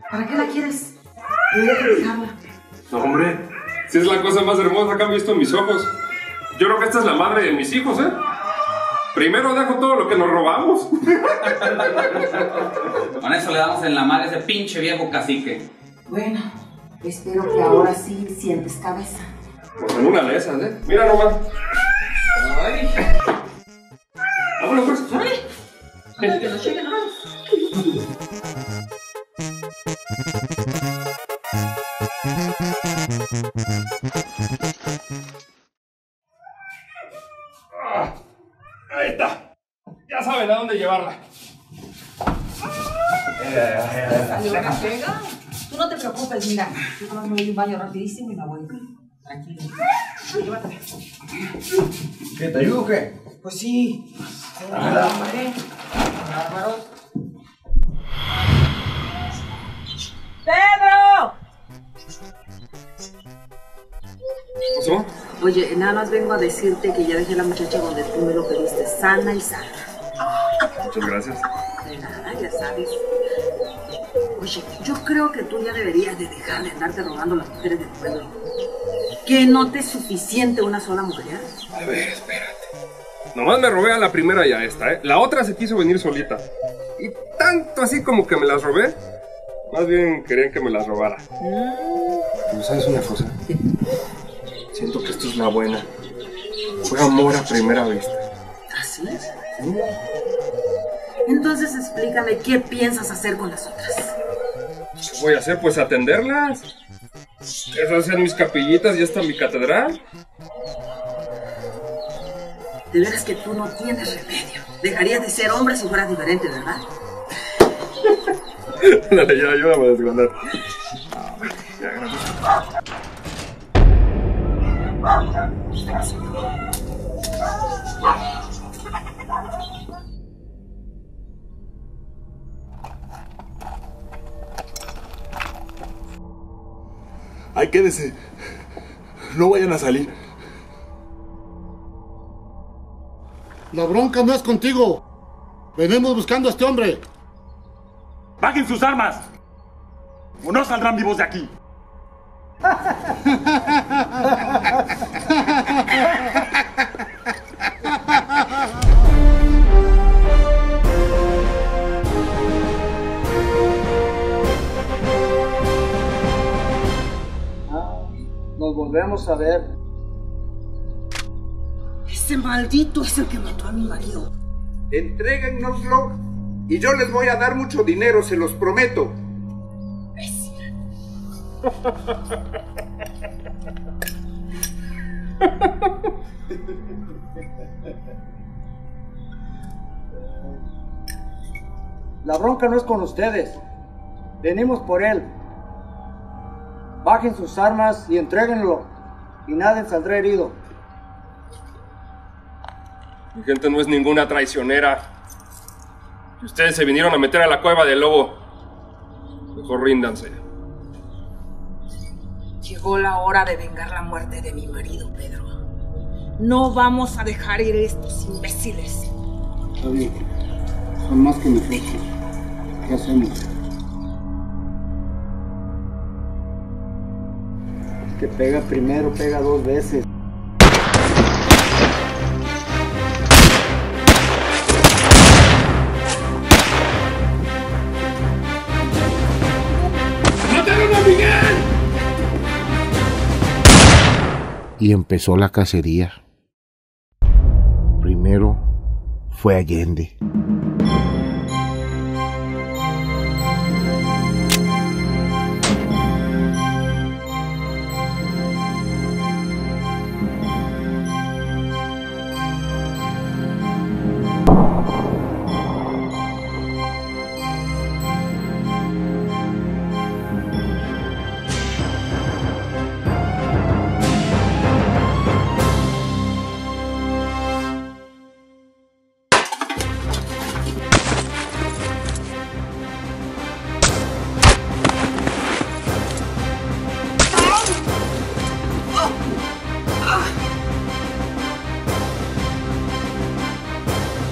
¿Para qué la quieres? Debería de dejarla. No, hombre, si es la cosa más hermosa que han visto mis ojos. Yo creo que esta es la madre de mis hijos, ¿eh? Primero dejo todo lo que nos robamos. Con eso le damos en la madre a ese pinche viejo cacique. Bueno, espero que ahora sí sientes cabeza. Pues en una de esas, ¿eh? Mira nomás. Ay. Vámonos, pues. Ay. Antes que nos lleguen más. Ah, ahí está. Ya saben a dónde llevarla. ¿Salió la pega? Tú no te preocupes, mira. Yo nomás me doy un baño rapidísimo y me voy. Tranquilo. Llévatela. ¿Qué, te ayudo o qué? Pues sí. Ah. Bárbaro. ¡Pedro! ¿Qué pasó? Oye, nada más vengo a decirte que ya dejé a la muchacha donde tú me lo pediste, sana y sana. Muchas gracias. De nada, ya sabes. Oye, yo creo que tú ya deberías de dejar de andarte robando a las mujeres del pueblo. ¿Que no te es suficiente una sola mujer? A ver, espérate. Nomás me robé a la primera y a esta, ¿eh? La otra se quiso venir solita. Y tanto así como que me las robé, más bien querían que me las robara. Pero ¿sabes una cosa? Siento que esto es la buena. Fue amor a primera vista. ¿Así? ¿Sí? Entonces explícame qué piensas hacer con las otras. ¿Qué voy a hacer? Pues atenderlas. Esas sean mis capillitas y esta mi catedral. De veras que tú no tienes remedio. Dejarías de ser hombre si fueras diferente, ¿verdad? Dale, ya, ayúdame a descontar. Ya, gracias. Ay, quédese. No vayan a salir. La bronca no es contigo. Venimos buscando a este hombre. ¡Bajen sus armas! O no saldrán vivos de aquí. Nos volvemos a ver. Ese maldito es el que mató a mi marido. Entréguennoslo y yo les voy a dar mucho dinero, se los prometo. La bronca no es con ustedes. Venimos por él. Bajen sus armas y entréguenlo. Y nadie saldrá herido. Mi gente no es ninguna traicionera. Y ustedes se vinieron a meter a la cueva del lobo. Mejor ríndanse. Llegó la hora de vengar la muerte de mi marido, Pedro. No vamos a dejar ir a estos imbéciles. Está bien. Son más que nosotros. ¿Qué hacemos? Que pega primero, pega dos veces. ¡Mataron a Miguel! Y empezó la cacería. Primero fue Allende.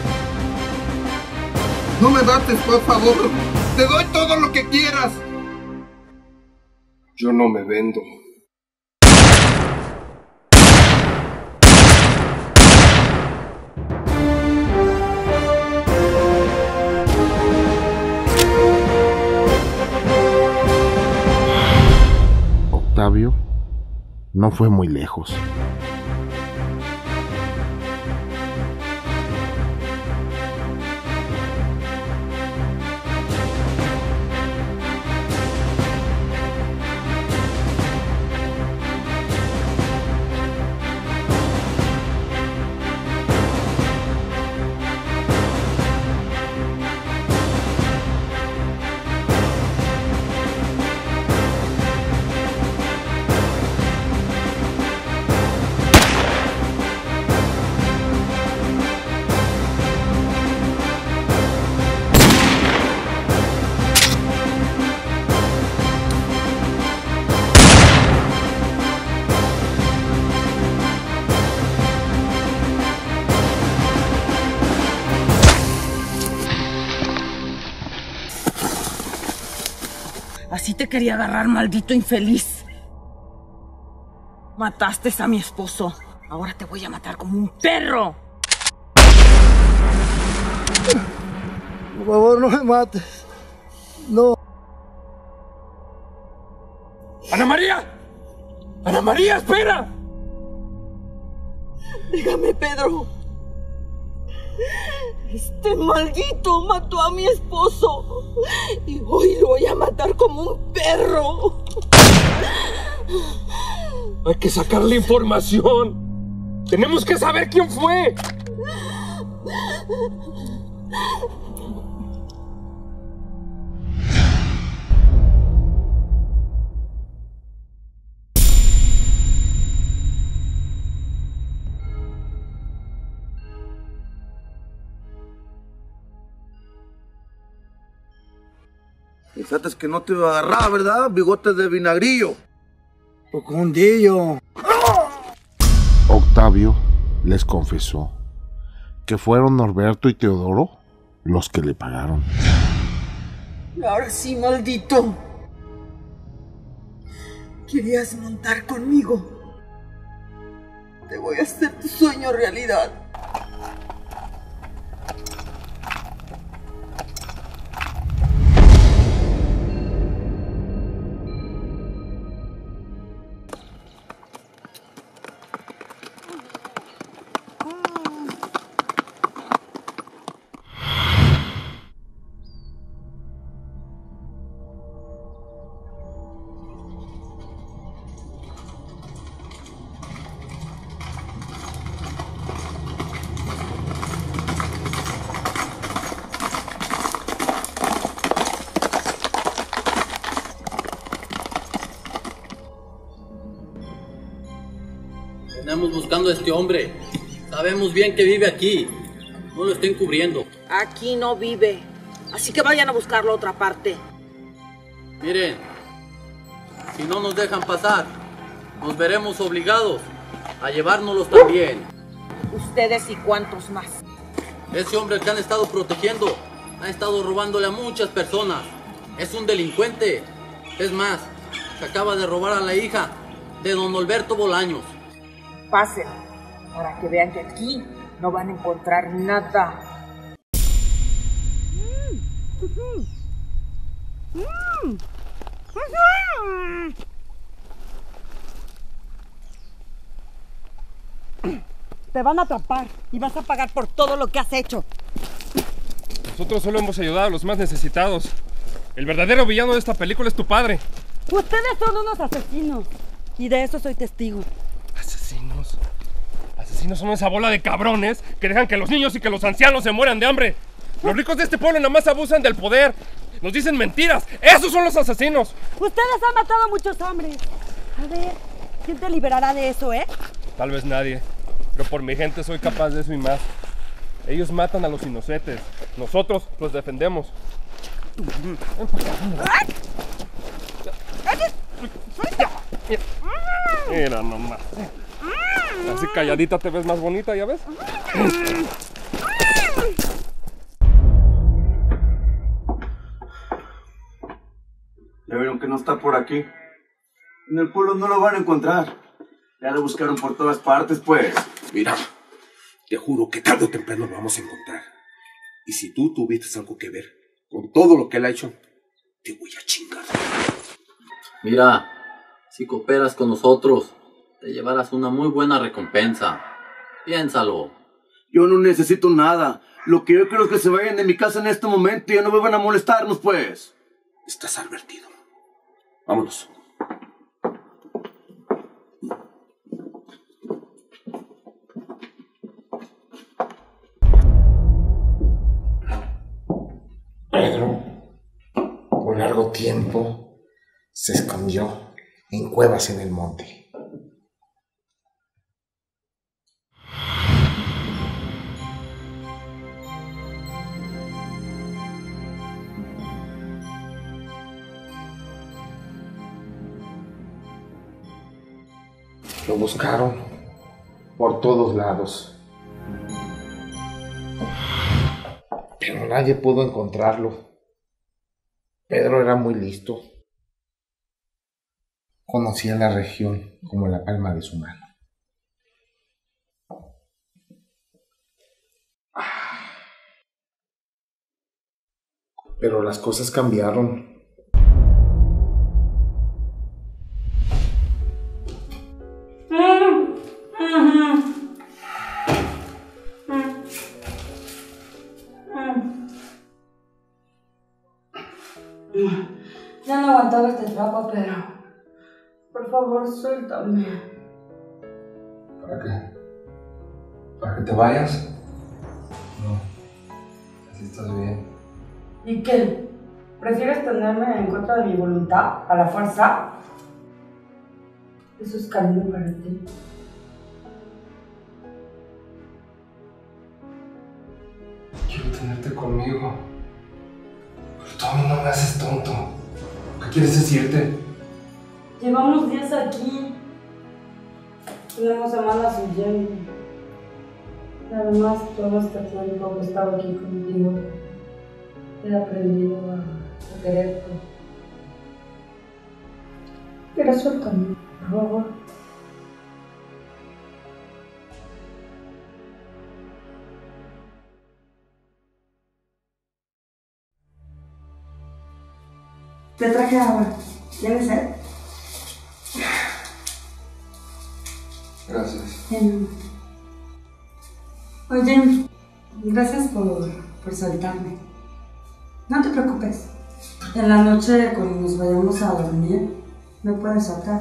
No me mates, por favor. Te doy todo lo que quieras. Yo no me vendo. Octavio no fue muy lejos. Así te quería agarrar, maldito infeliz. Mataste a mi esposo. Ahora te voy a matar como un perro. Por favor, no me mates. No. ¡Ana María! ¡Ana María, espera! Déjame, Pedro. Este maldito mató a mi esposo y hoy lo voy a matar como un perro. Hay que sacarle información. Tenemos que saber quién fue. Pensaste que no te iba a agarrar, ¿verdad? Bigote de vinagrillo. Pocundillo. Octavio les confesó que fueron Norberto y Teodoro los que le pagaron. Ahora sí, maldito. Querías montar conmigo. Te voy a hacer tu sueño realidad. Venimos buscando a este hombre. Sabemos bien que vive aquí. No lo estén cubriendo. Aquí no vive. Así que vayan a buscarlo a otra parte. Miren, si no nos dejan pasar, nos veremos obligados a llevárnoslos también. Ustedes y cuántos más. Ese hombre que han estado protegiendo ha estado robándole a muchas personas. Es un delincuente. Es más, se acaba de robar a la hija de don Alberto Bolaños. Pasen, para que vean que aquí no van a encontrar nada. Te van a atrapar y vas a pagar por todo lo que has hecho. Nosotros solo hemos ayudado a los más necesitados. El verdadero villano de esta película es tu padre. Ustedes son unos asesinos y de eso soy testigo. ¿Asesinos? Asesinos son esa bola de cabrones que dejan que los niños y que los ancianos se mueran de hambre. Los ricos de este pueblo nada más abusan del poder. Nos dicen mentiras. ¡Esos son los asesinos! Ustedes han matado a muchos hombres. A ver, ¿quién te liberará de eso, eh? Tal vez nadie. Pero por mi gente soy capaz de eso y más. Ellos matan a los inocentes. Nosotros los defendemos. Mira nomás. Así calladita te ves más bonita, ¿ya ves? ¿Ya vieron que no está por aquí? En el pueblo no lo van a encontrar. Ya lo buscaron por todas partes, pues. Mira, te juro que tarde o temprano lo vamos a encontrar. Y si tú tuviste algo que ver con todo lo que él ha hecho, te voy a chingar. Mira, si cooperas con nosotros, te llevarás una muy buena recompensa. Piénsalo. Yo no necesito nada. Lo que yo quiero es que se vayan de mi casa en este momento y ya no vuelvan a molestarnos, pues. Estás advertido. Vámonos. Pedro, por largo tiempo, se escondió en cuevas en el monte. Lo buscaron por todos lados, pero nadie pudo encontrarlo. Pedro era muy listo. Conocía la región como la palma de su mano. Pero las cosas cambiaron. Ya no aguantaba este trapo, pero por favor, suéltame. ¿Para qué? ¿Para que te vayas? No. Así estás bien. ¿Y qué? ¿Prefieres tenerme en contra de mi voluntad, a la fuerza? Eso es cariño para ti. Quiero tenerte conmigo. Pero tú a mí no me haces tonto. ¿Qué quieres decirte? Llevamos días aquí. Tenemos semanas huyendo. Y además, todo este tiempo que he estado aquí contigo, he aprendido a, a quererte. Pero suéltame, por favor. Te traje agua. ¿Tienes sed? Gracias. Bien. Oye, gracias por, por soltarme. No te preocupes. En la noche, cuando nos vayamos a dormir, me puedes soltar.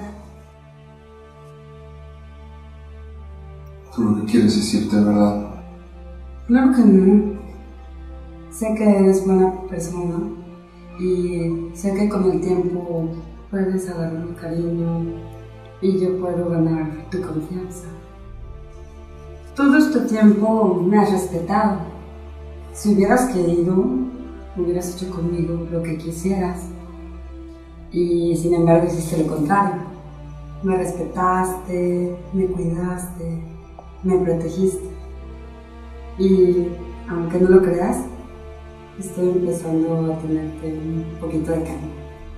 Tú lo que quieres decirte, ¿verdad? Claro que no. Sé que eres buena persona y sé que con el tiempo puedes agarrar mi cariño y yo puedo ganar tu confianza. Todo este tiempo me has respetado. Si hubieras querido, hubieras hecho conmigo lo que quisieras. Y sin embargo hiciste lo contrario. Me respetaste, me cuidaste, me protegiste. Y aunque no lo creas, estoy empezando a tenerte un poquito de cariño.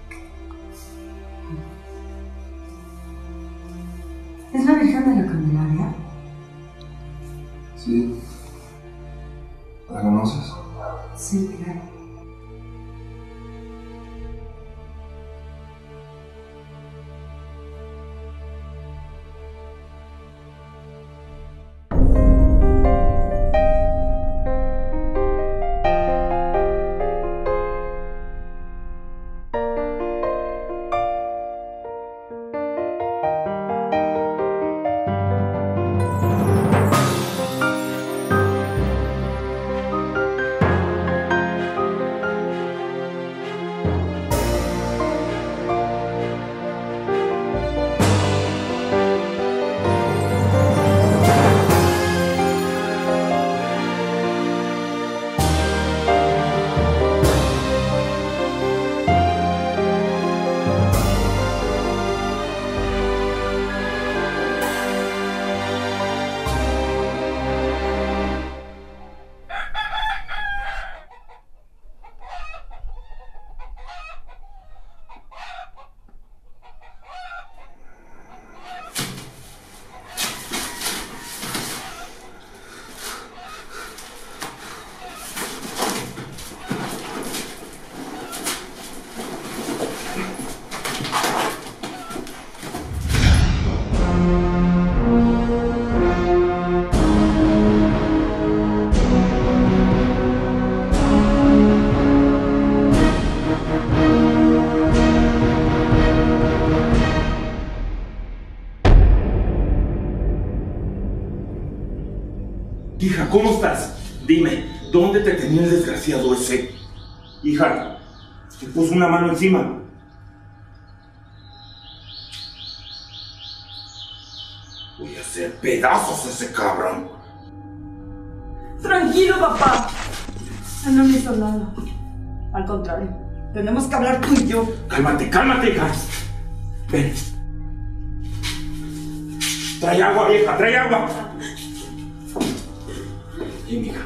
¿Es la Virgen de la Candelaria? Sí. ¿La conoces? Sí, claro. Hija, ¿cómo estás? Dime, ¿dónde te tenía el desgraciado ese? Hija, te puso una mano encima. Voy a hacer pedazos a ese cabrón. Tranquilo, papá. Él no me hizo nada. Al contrario, tenemos que hablar tú y yo. Cálmate, cálmate, hija. Ven. Trae agua, vieja, trae agua. Y mija.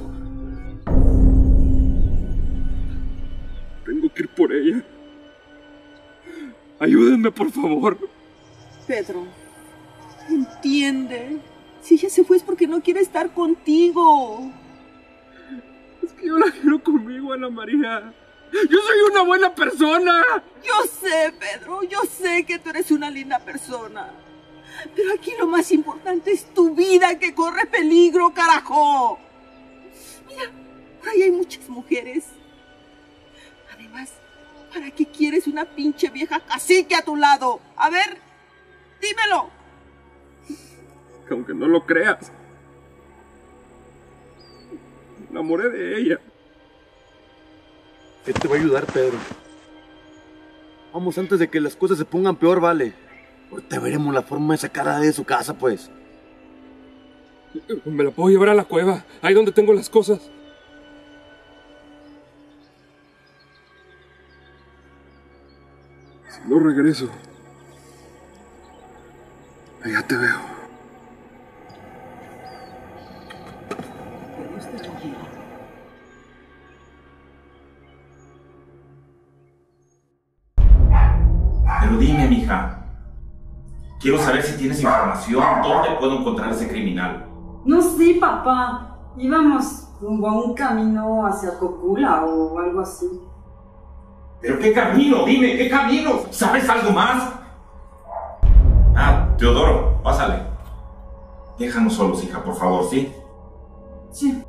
Tengo que ir por ella. Ayúdenme, por favor. Pedro, entiende. Si ella se fue es porque no quiere estar contigo. Es que yo la quiero conmigo, Ana María. ¡Yo soy una buena persona! Yo sé, Pedro, yo sé que tú eres una linda persona. Pero aquí lo más importante es tu vida, que corre peligro, carajo. Mira, por ahí hay muchas mujeres. Además, ¿para qué quieres una pinche vieja cacique a tu lado? A ver, dímelo. Que aunque no lo creas, me enamoré de ella. Él te va a ayudar, Pedro. Vamos antes de que las cosas se pongan peor, vale. Ahorita veremos la forma de sacarla de su casa, pues. Me la puedo llevar a la cueva, ahí donde tengo las cosas. Si no regreso, allá te veo. Pero dime, mija. Quiero saber si tienes información. ¿Dónde puedo encontrar a ese criminal? No sé, papá. Íbamos rumbo a un camino hacia Cocula o algo así. ¿Pero qué camino? Dime, ¿qué camino? ¿Sabes algo más? Ah, Teodoro, pásale. Déjanos solos, hija, por favor, ¿sí? Sí.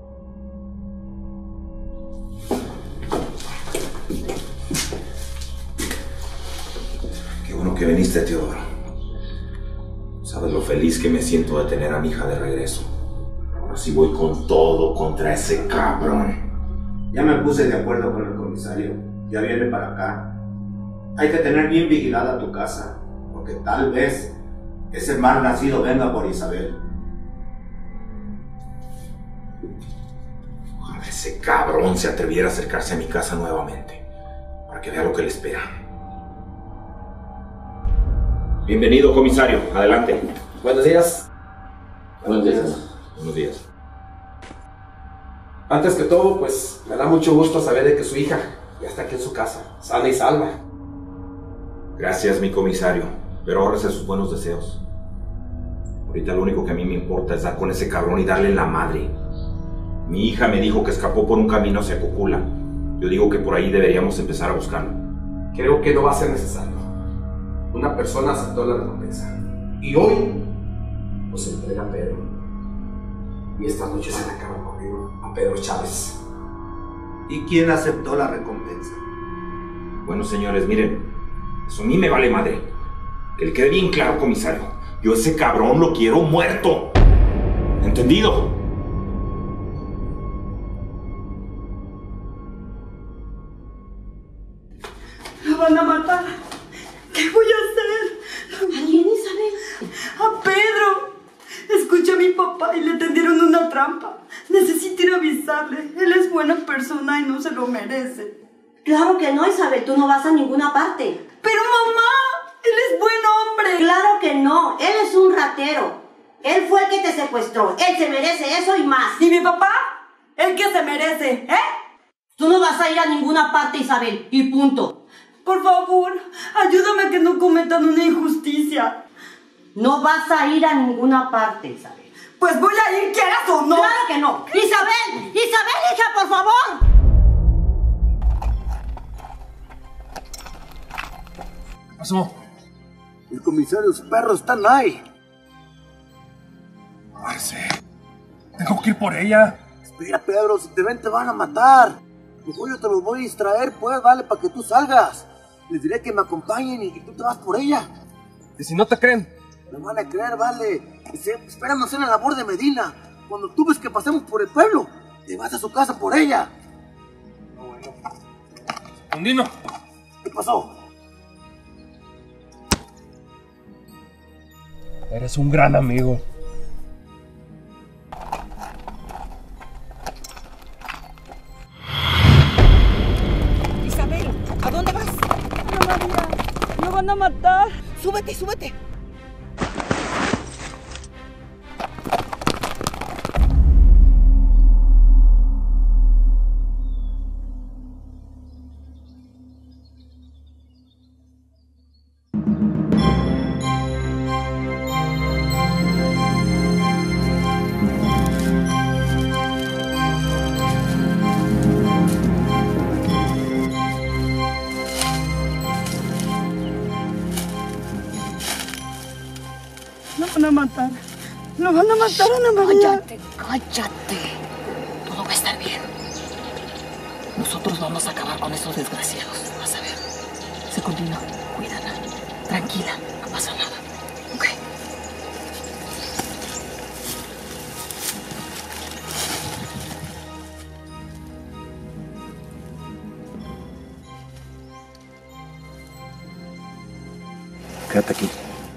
Qué bueno que viniste, Teodoro. Sabes lo feliz que me siento de tener a mi hija de regreso. Ahora sí voy con todo contra ese cabrón. Ya me puse de acuerdo con el comisario. Ya viene para acá. Hay que tener bien vigilada tu casa, porque tal vez ese mal nacido venga por Isabel. Ojalá ese cabrón se atreviera a acercarse a mi casa nuevamente, para que vea lo que le espera. Bienvenido, comisario. Adelante. Buenos días. Buenos días. Buenos días. Antes que todo, pues me da mucho gusto saber de que su hija ya está aquí en su casa, sana y salva. Gracias, mi comisario, pero ahórrese sus buenos deseos. Ahorita lo único que a mí me importa es dar con ese cabrón y darle la madre. Mi hija me dijo que escapó por un camino hacia Cocula. Yo digo que por ahí deberíamos empezar a buscarlo. Creo que no va a ser necesario. Una persona aceptó la recompensa. Y hoy nos entrega a Pedro. Y esta noche se le acaba conmigo a Pedro Chávez. ¿Y quién aceptó la recompensa? Bueno, señores, miren, eso a mí me vale madre. Que le quede bien claro, comisario. Yo ese cabrón lo quiero muerto. ¿Entendido? ¡Lo van a matar! ¿Qué voy a hacer? ¿A quién, Isabel? ¡A Pedro! Escuché a mi papá y le tendieron una trampa. Necesito ir a avisarle. Él es buena persona y no se lo merece. Claro que no, Isabel. Tú no vas a ninguna parte. ¡Pero mamá! ¡Él es buen hombre! Claro que no. Él es un ratero. Él fue el que te secuestró. Él se merece eso y más. ¿Y mi papá? ¿El que se merece? ¿Eh? Tú no vas a ir a ninguna parte, Isabel. Y punto. Por favor, ayúdame a que no cometan una injusticia. No vas a ir a ninguna parte, Isabel. Pues voy a ir, quieras o no. Claro que no. Isabel, Isabel, hija, por favor. ¿Qué pasó? El comisario, los perros están ahí. Marce, tengo que ir por ella. Espera, Pedro, si te ven te van a matar. Mejor yo te los voy a distraer, pues, vale, para que tú salgas. Les diré que me acompañen y que tú te vas por ella. ¿Y si no te creen? Me van a creer, vale. Espérame hacer la labor de Medina. Cuando tú ves que pasemos por el pueblo, te vas a su casa por ella. No, bueno. Secundino. ¿Qué pasó? Eres un gran amigo. Isabel, ¿a dónde vas? Ana María, lo van a matar. Súbete, súbete. Lo van a matar. Lo van a matar, Ana María. Cállate, cállate. Todo va a estar bien. Nosotros vamos a acabar con esos desgraciados. Vas a ver. Secundino, cuídala. Tranquila, no pasa nada. Ok. Quédate aquí.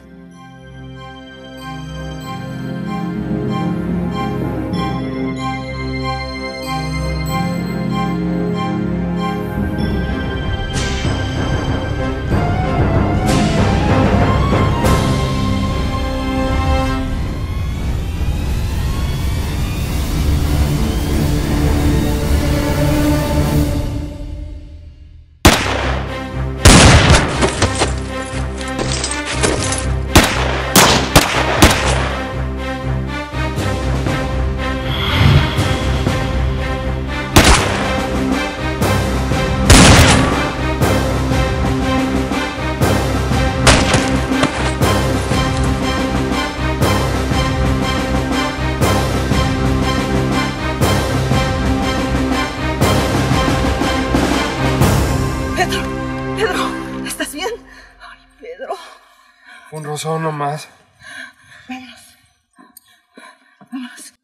Un rozón nomás. Vámonos. Vámonos.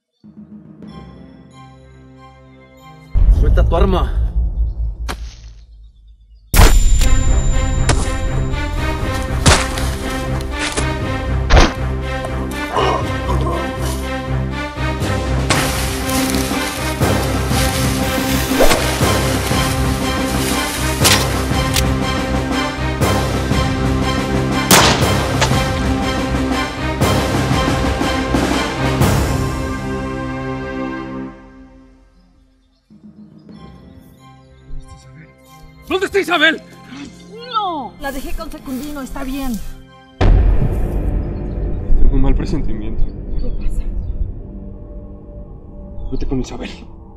Suelta tu arma. ¿Dónde está Isabel? No, la dejé con Secundino, está bien. Tengo un mal presentimiento. ¿Qué pasa? Vete con Isabel.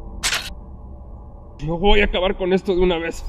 No voy a acabar con esto de una vez.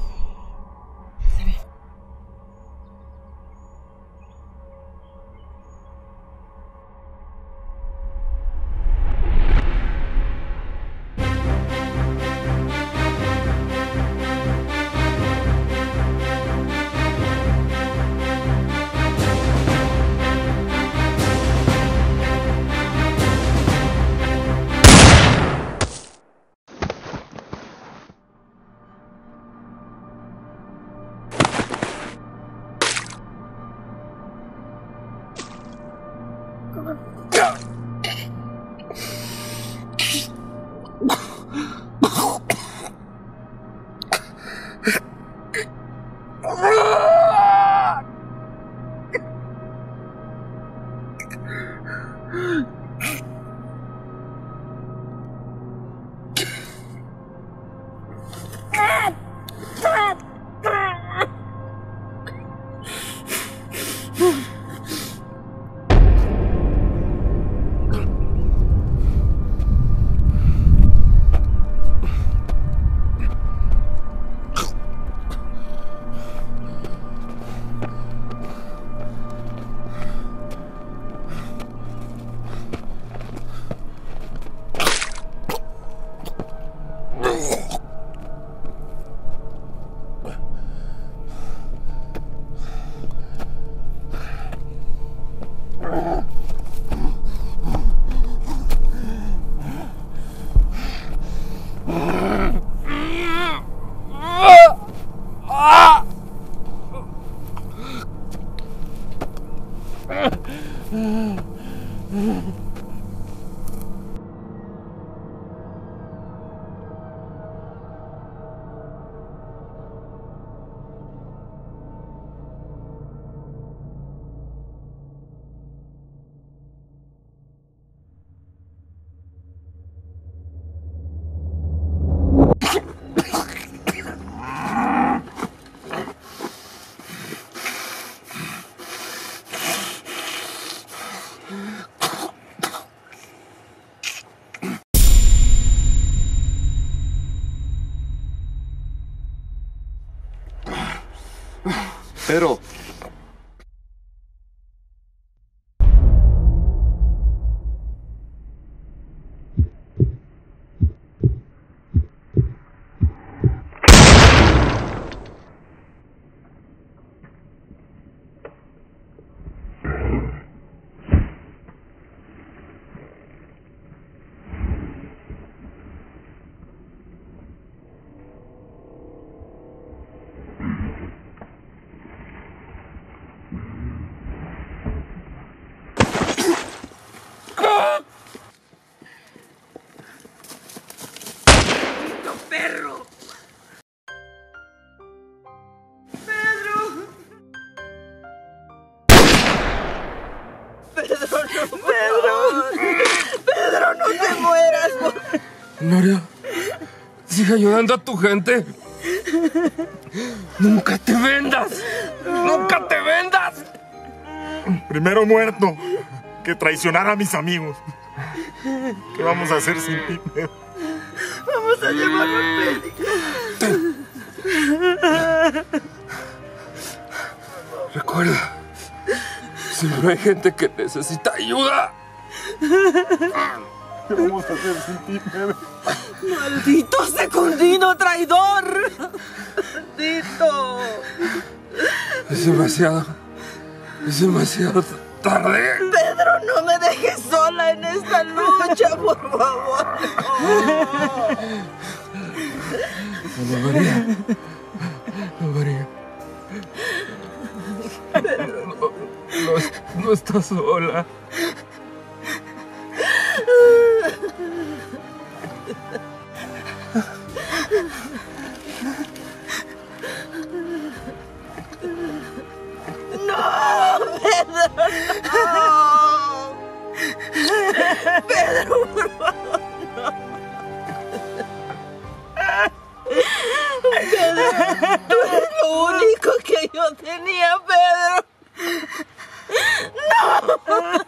Pedro. ¡Perro! Pedro, no, Pedro. Pedro, no te mueras. Gloria, sigue ayudando a tu gente. Nunca te vendas. Nunca te vendas. Primero muerto que traicionar a mis amigos. ¿Qué vamos a hacer sin ti, Pedro? Vamos a llevarlo al médico. Recuerda, siempre hay gente que necesita ayuda. ¿Qué vamos a hacer sin ti, Pedro? ¡Maldito Secundino traidor! ¡Maldito! Es demasiado. Es demasiado tarde. Pedro, no me dejes sola en esta lucha, por favor. Ana María. Ana María. Pedro. No, no, no estás sola. ¡No, Pedro, no! Pedro, por favor, no. Pedro, tú eres lo único que yo tenía, Pedro. ¡No!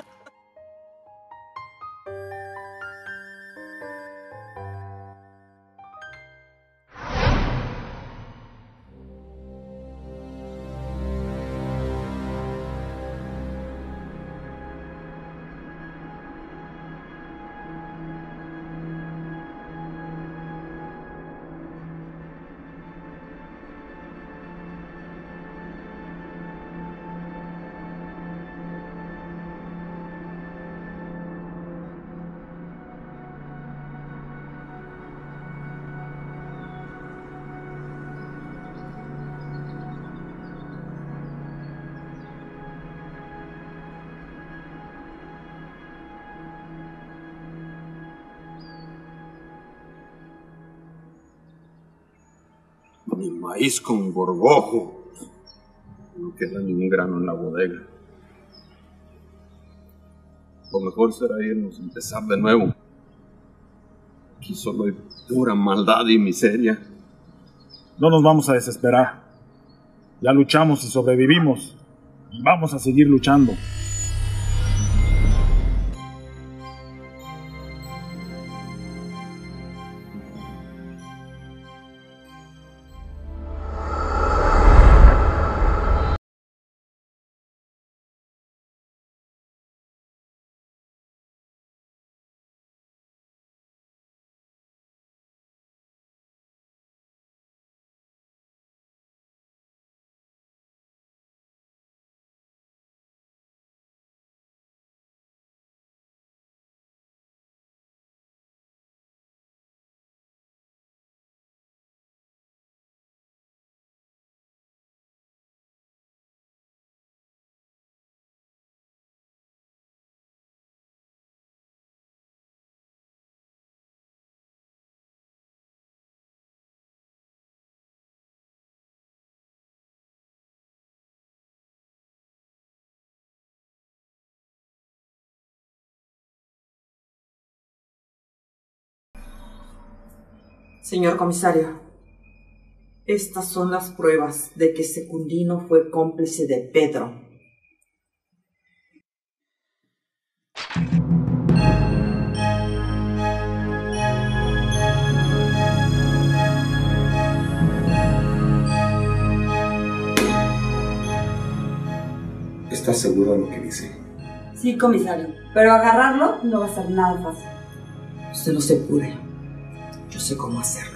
Ni maíz con gorgojo. No queda ni un grano en la bodega. Lo mejor será irnos a empezar de nuevo. Aquí solo hay pura maldad y miseria. No nos vamos a desesperar. Ya luchamos y sobrevivimos. Y vamos a seguir luchando. Señor comisario, estas son las pruebas de que Secundino fue cómplice de Pedro. ¿Estás seguro de lo que dice? Sí, comisario, pero agarrarlo no va a ser nada fácil. Usted no se apure. Yo sé cómo hacerlo.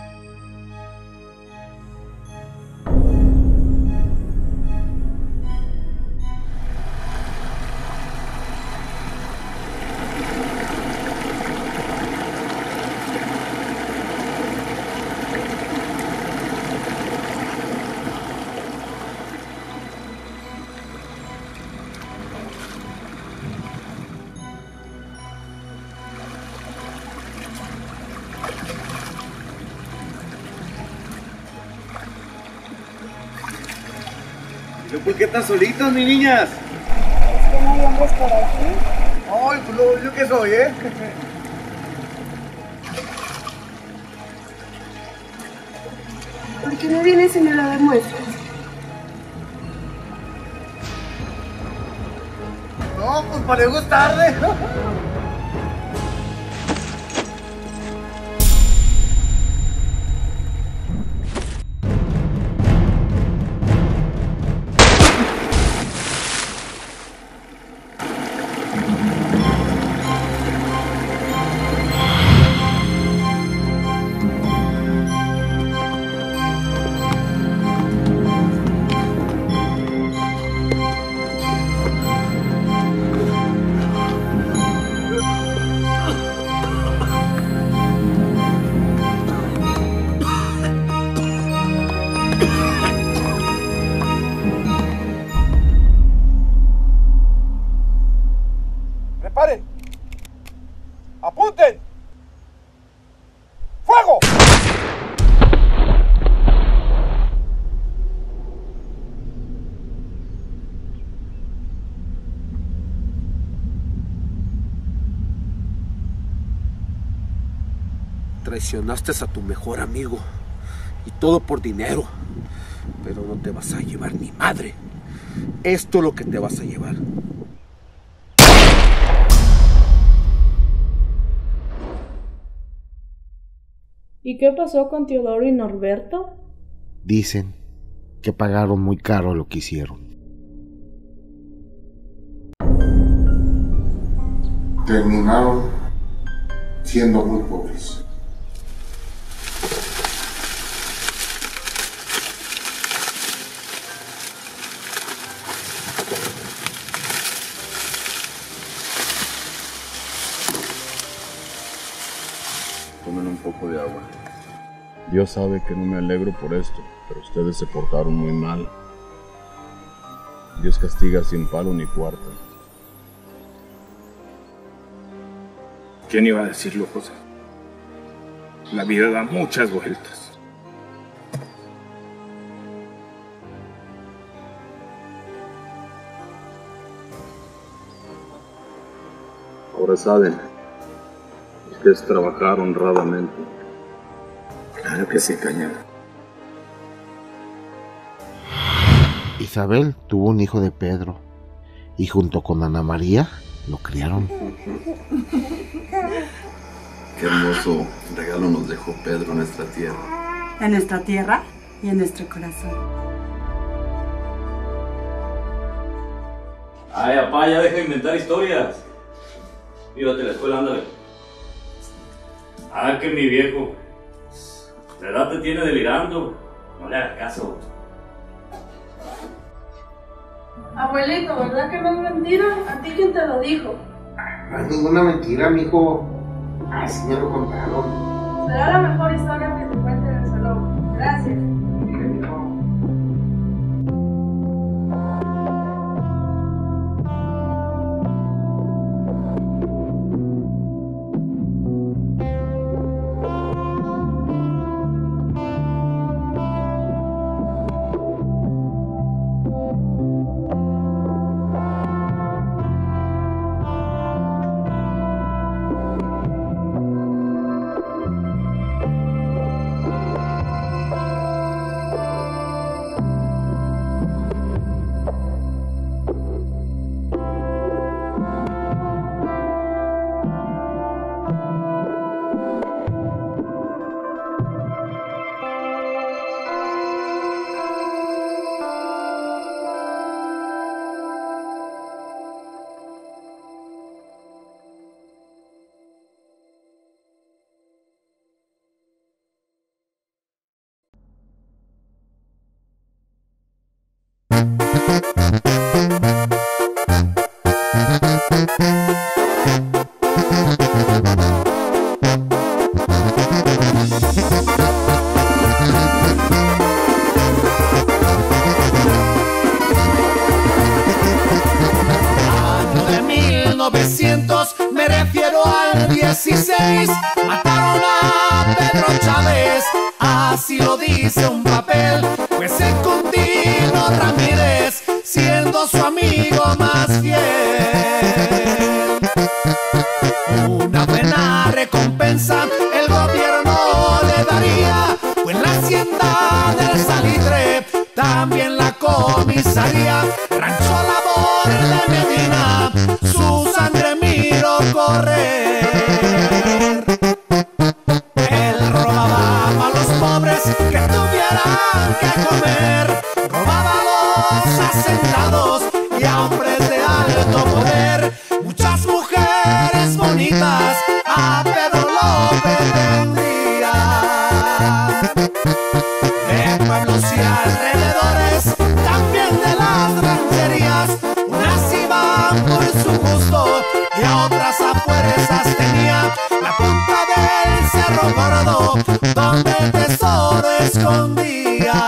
¿Por qué están solitas, mis niñas? Es que no hay hombres por aquí. Ay, pues lo, yo qué soy, ¿eh? ¿Por qué no vienes y me lo demuestras? No, pues para luego es tarde. ¡Preparen! ¡Apunten! ¡Fuego! Traicionaste a tu mejor amigo. Y todo por dinero. Pero no te vas a llevar ni madre. Esto es lo que te vas a llevar. ¿Y qué pasó con Teodoro y Norberto? Dicen que pagaron muy caro lo que hicieron. Terminaron siendo muy pobres. Tomen un poco de agua. Dios sabe que no me alegro por esto, pero ustedes se portaron muy mal. Dios castiga sin palo ni cuarta. ¿Quién iba a decirlo, José? La vida da muchas vueltas. Ahora saben que es trabajar honradamente. Claro que sí, Cañada. Isabel tuvo un hijo de Pedro y junto con Ana María lo criaron. Qué hermoso regalo nos dejó Pedro en nuestra tierra. En nuestra tierra y en nuestro corazón. Ay, papá, ya deja de inventar historias. Mírate a la escuela, ándale. Ah, que mi viejo. La edad te tiene delirando. No le hagas caso. Abuelito, ¿verdad que no es mentira? ¿A ti quién te lo dijo? No es ninguna mentira, mijo. Así me lo contaron. Será la mejor historia que te cuente en el salón. Gracias. Año de mil novecientos, me refiero al dieciséis, mataron a Pedro Chávez, así lo dice un papel, pues Secundino Ramírez, siendo su amigo más fiel. Una buena recompensa el gobierno le daría, pues la hacienda del Salitre, también la comisaría, Rancho Labor de Medina, su sangre miro correr. Él robaba a los pobres que tuvieran que comer, robaba a los hacendados y a hombres de alto poder. Muchas mujeres bonitas a Pedro lo pretendían, de pueblos y alrededores, también de las rancherías. Unas iban por su gusto y a otras a fuerzas tenía. La punta del Cerro Gordo, donde el tesoro escondía.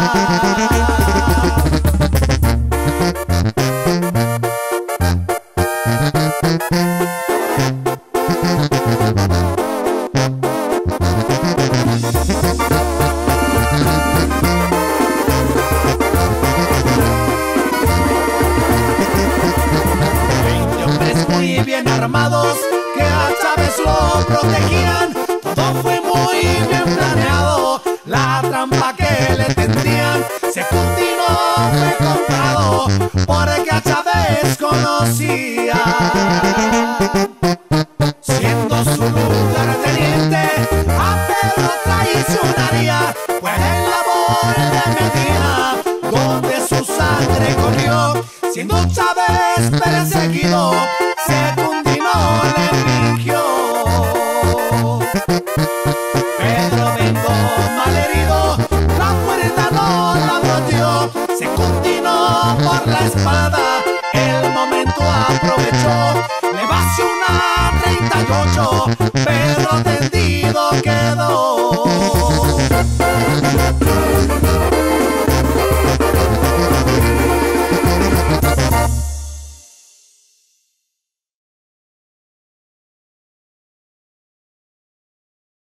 Veinte hombres muy bien armados que a Chávez lo protegían. Todo fue muy bien planeado, la trampa que le tendían. Secundino fue comprado porque a Chávez conocía, siendo su lugarteniente a Pedro traicionaría, pues en Labor de Medina, donde su sangre corrió, siendo Chávez perseguido, Secundino le fingió. Pedro vengó malherido, la puerta no la abrió, Secundino por la espalda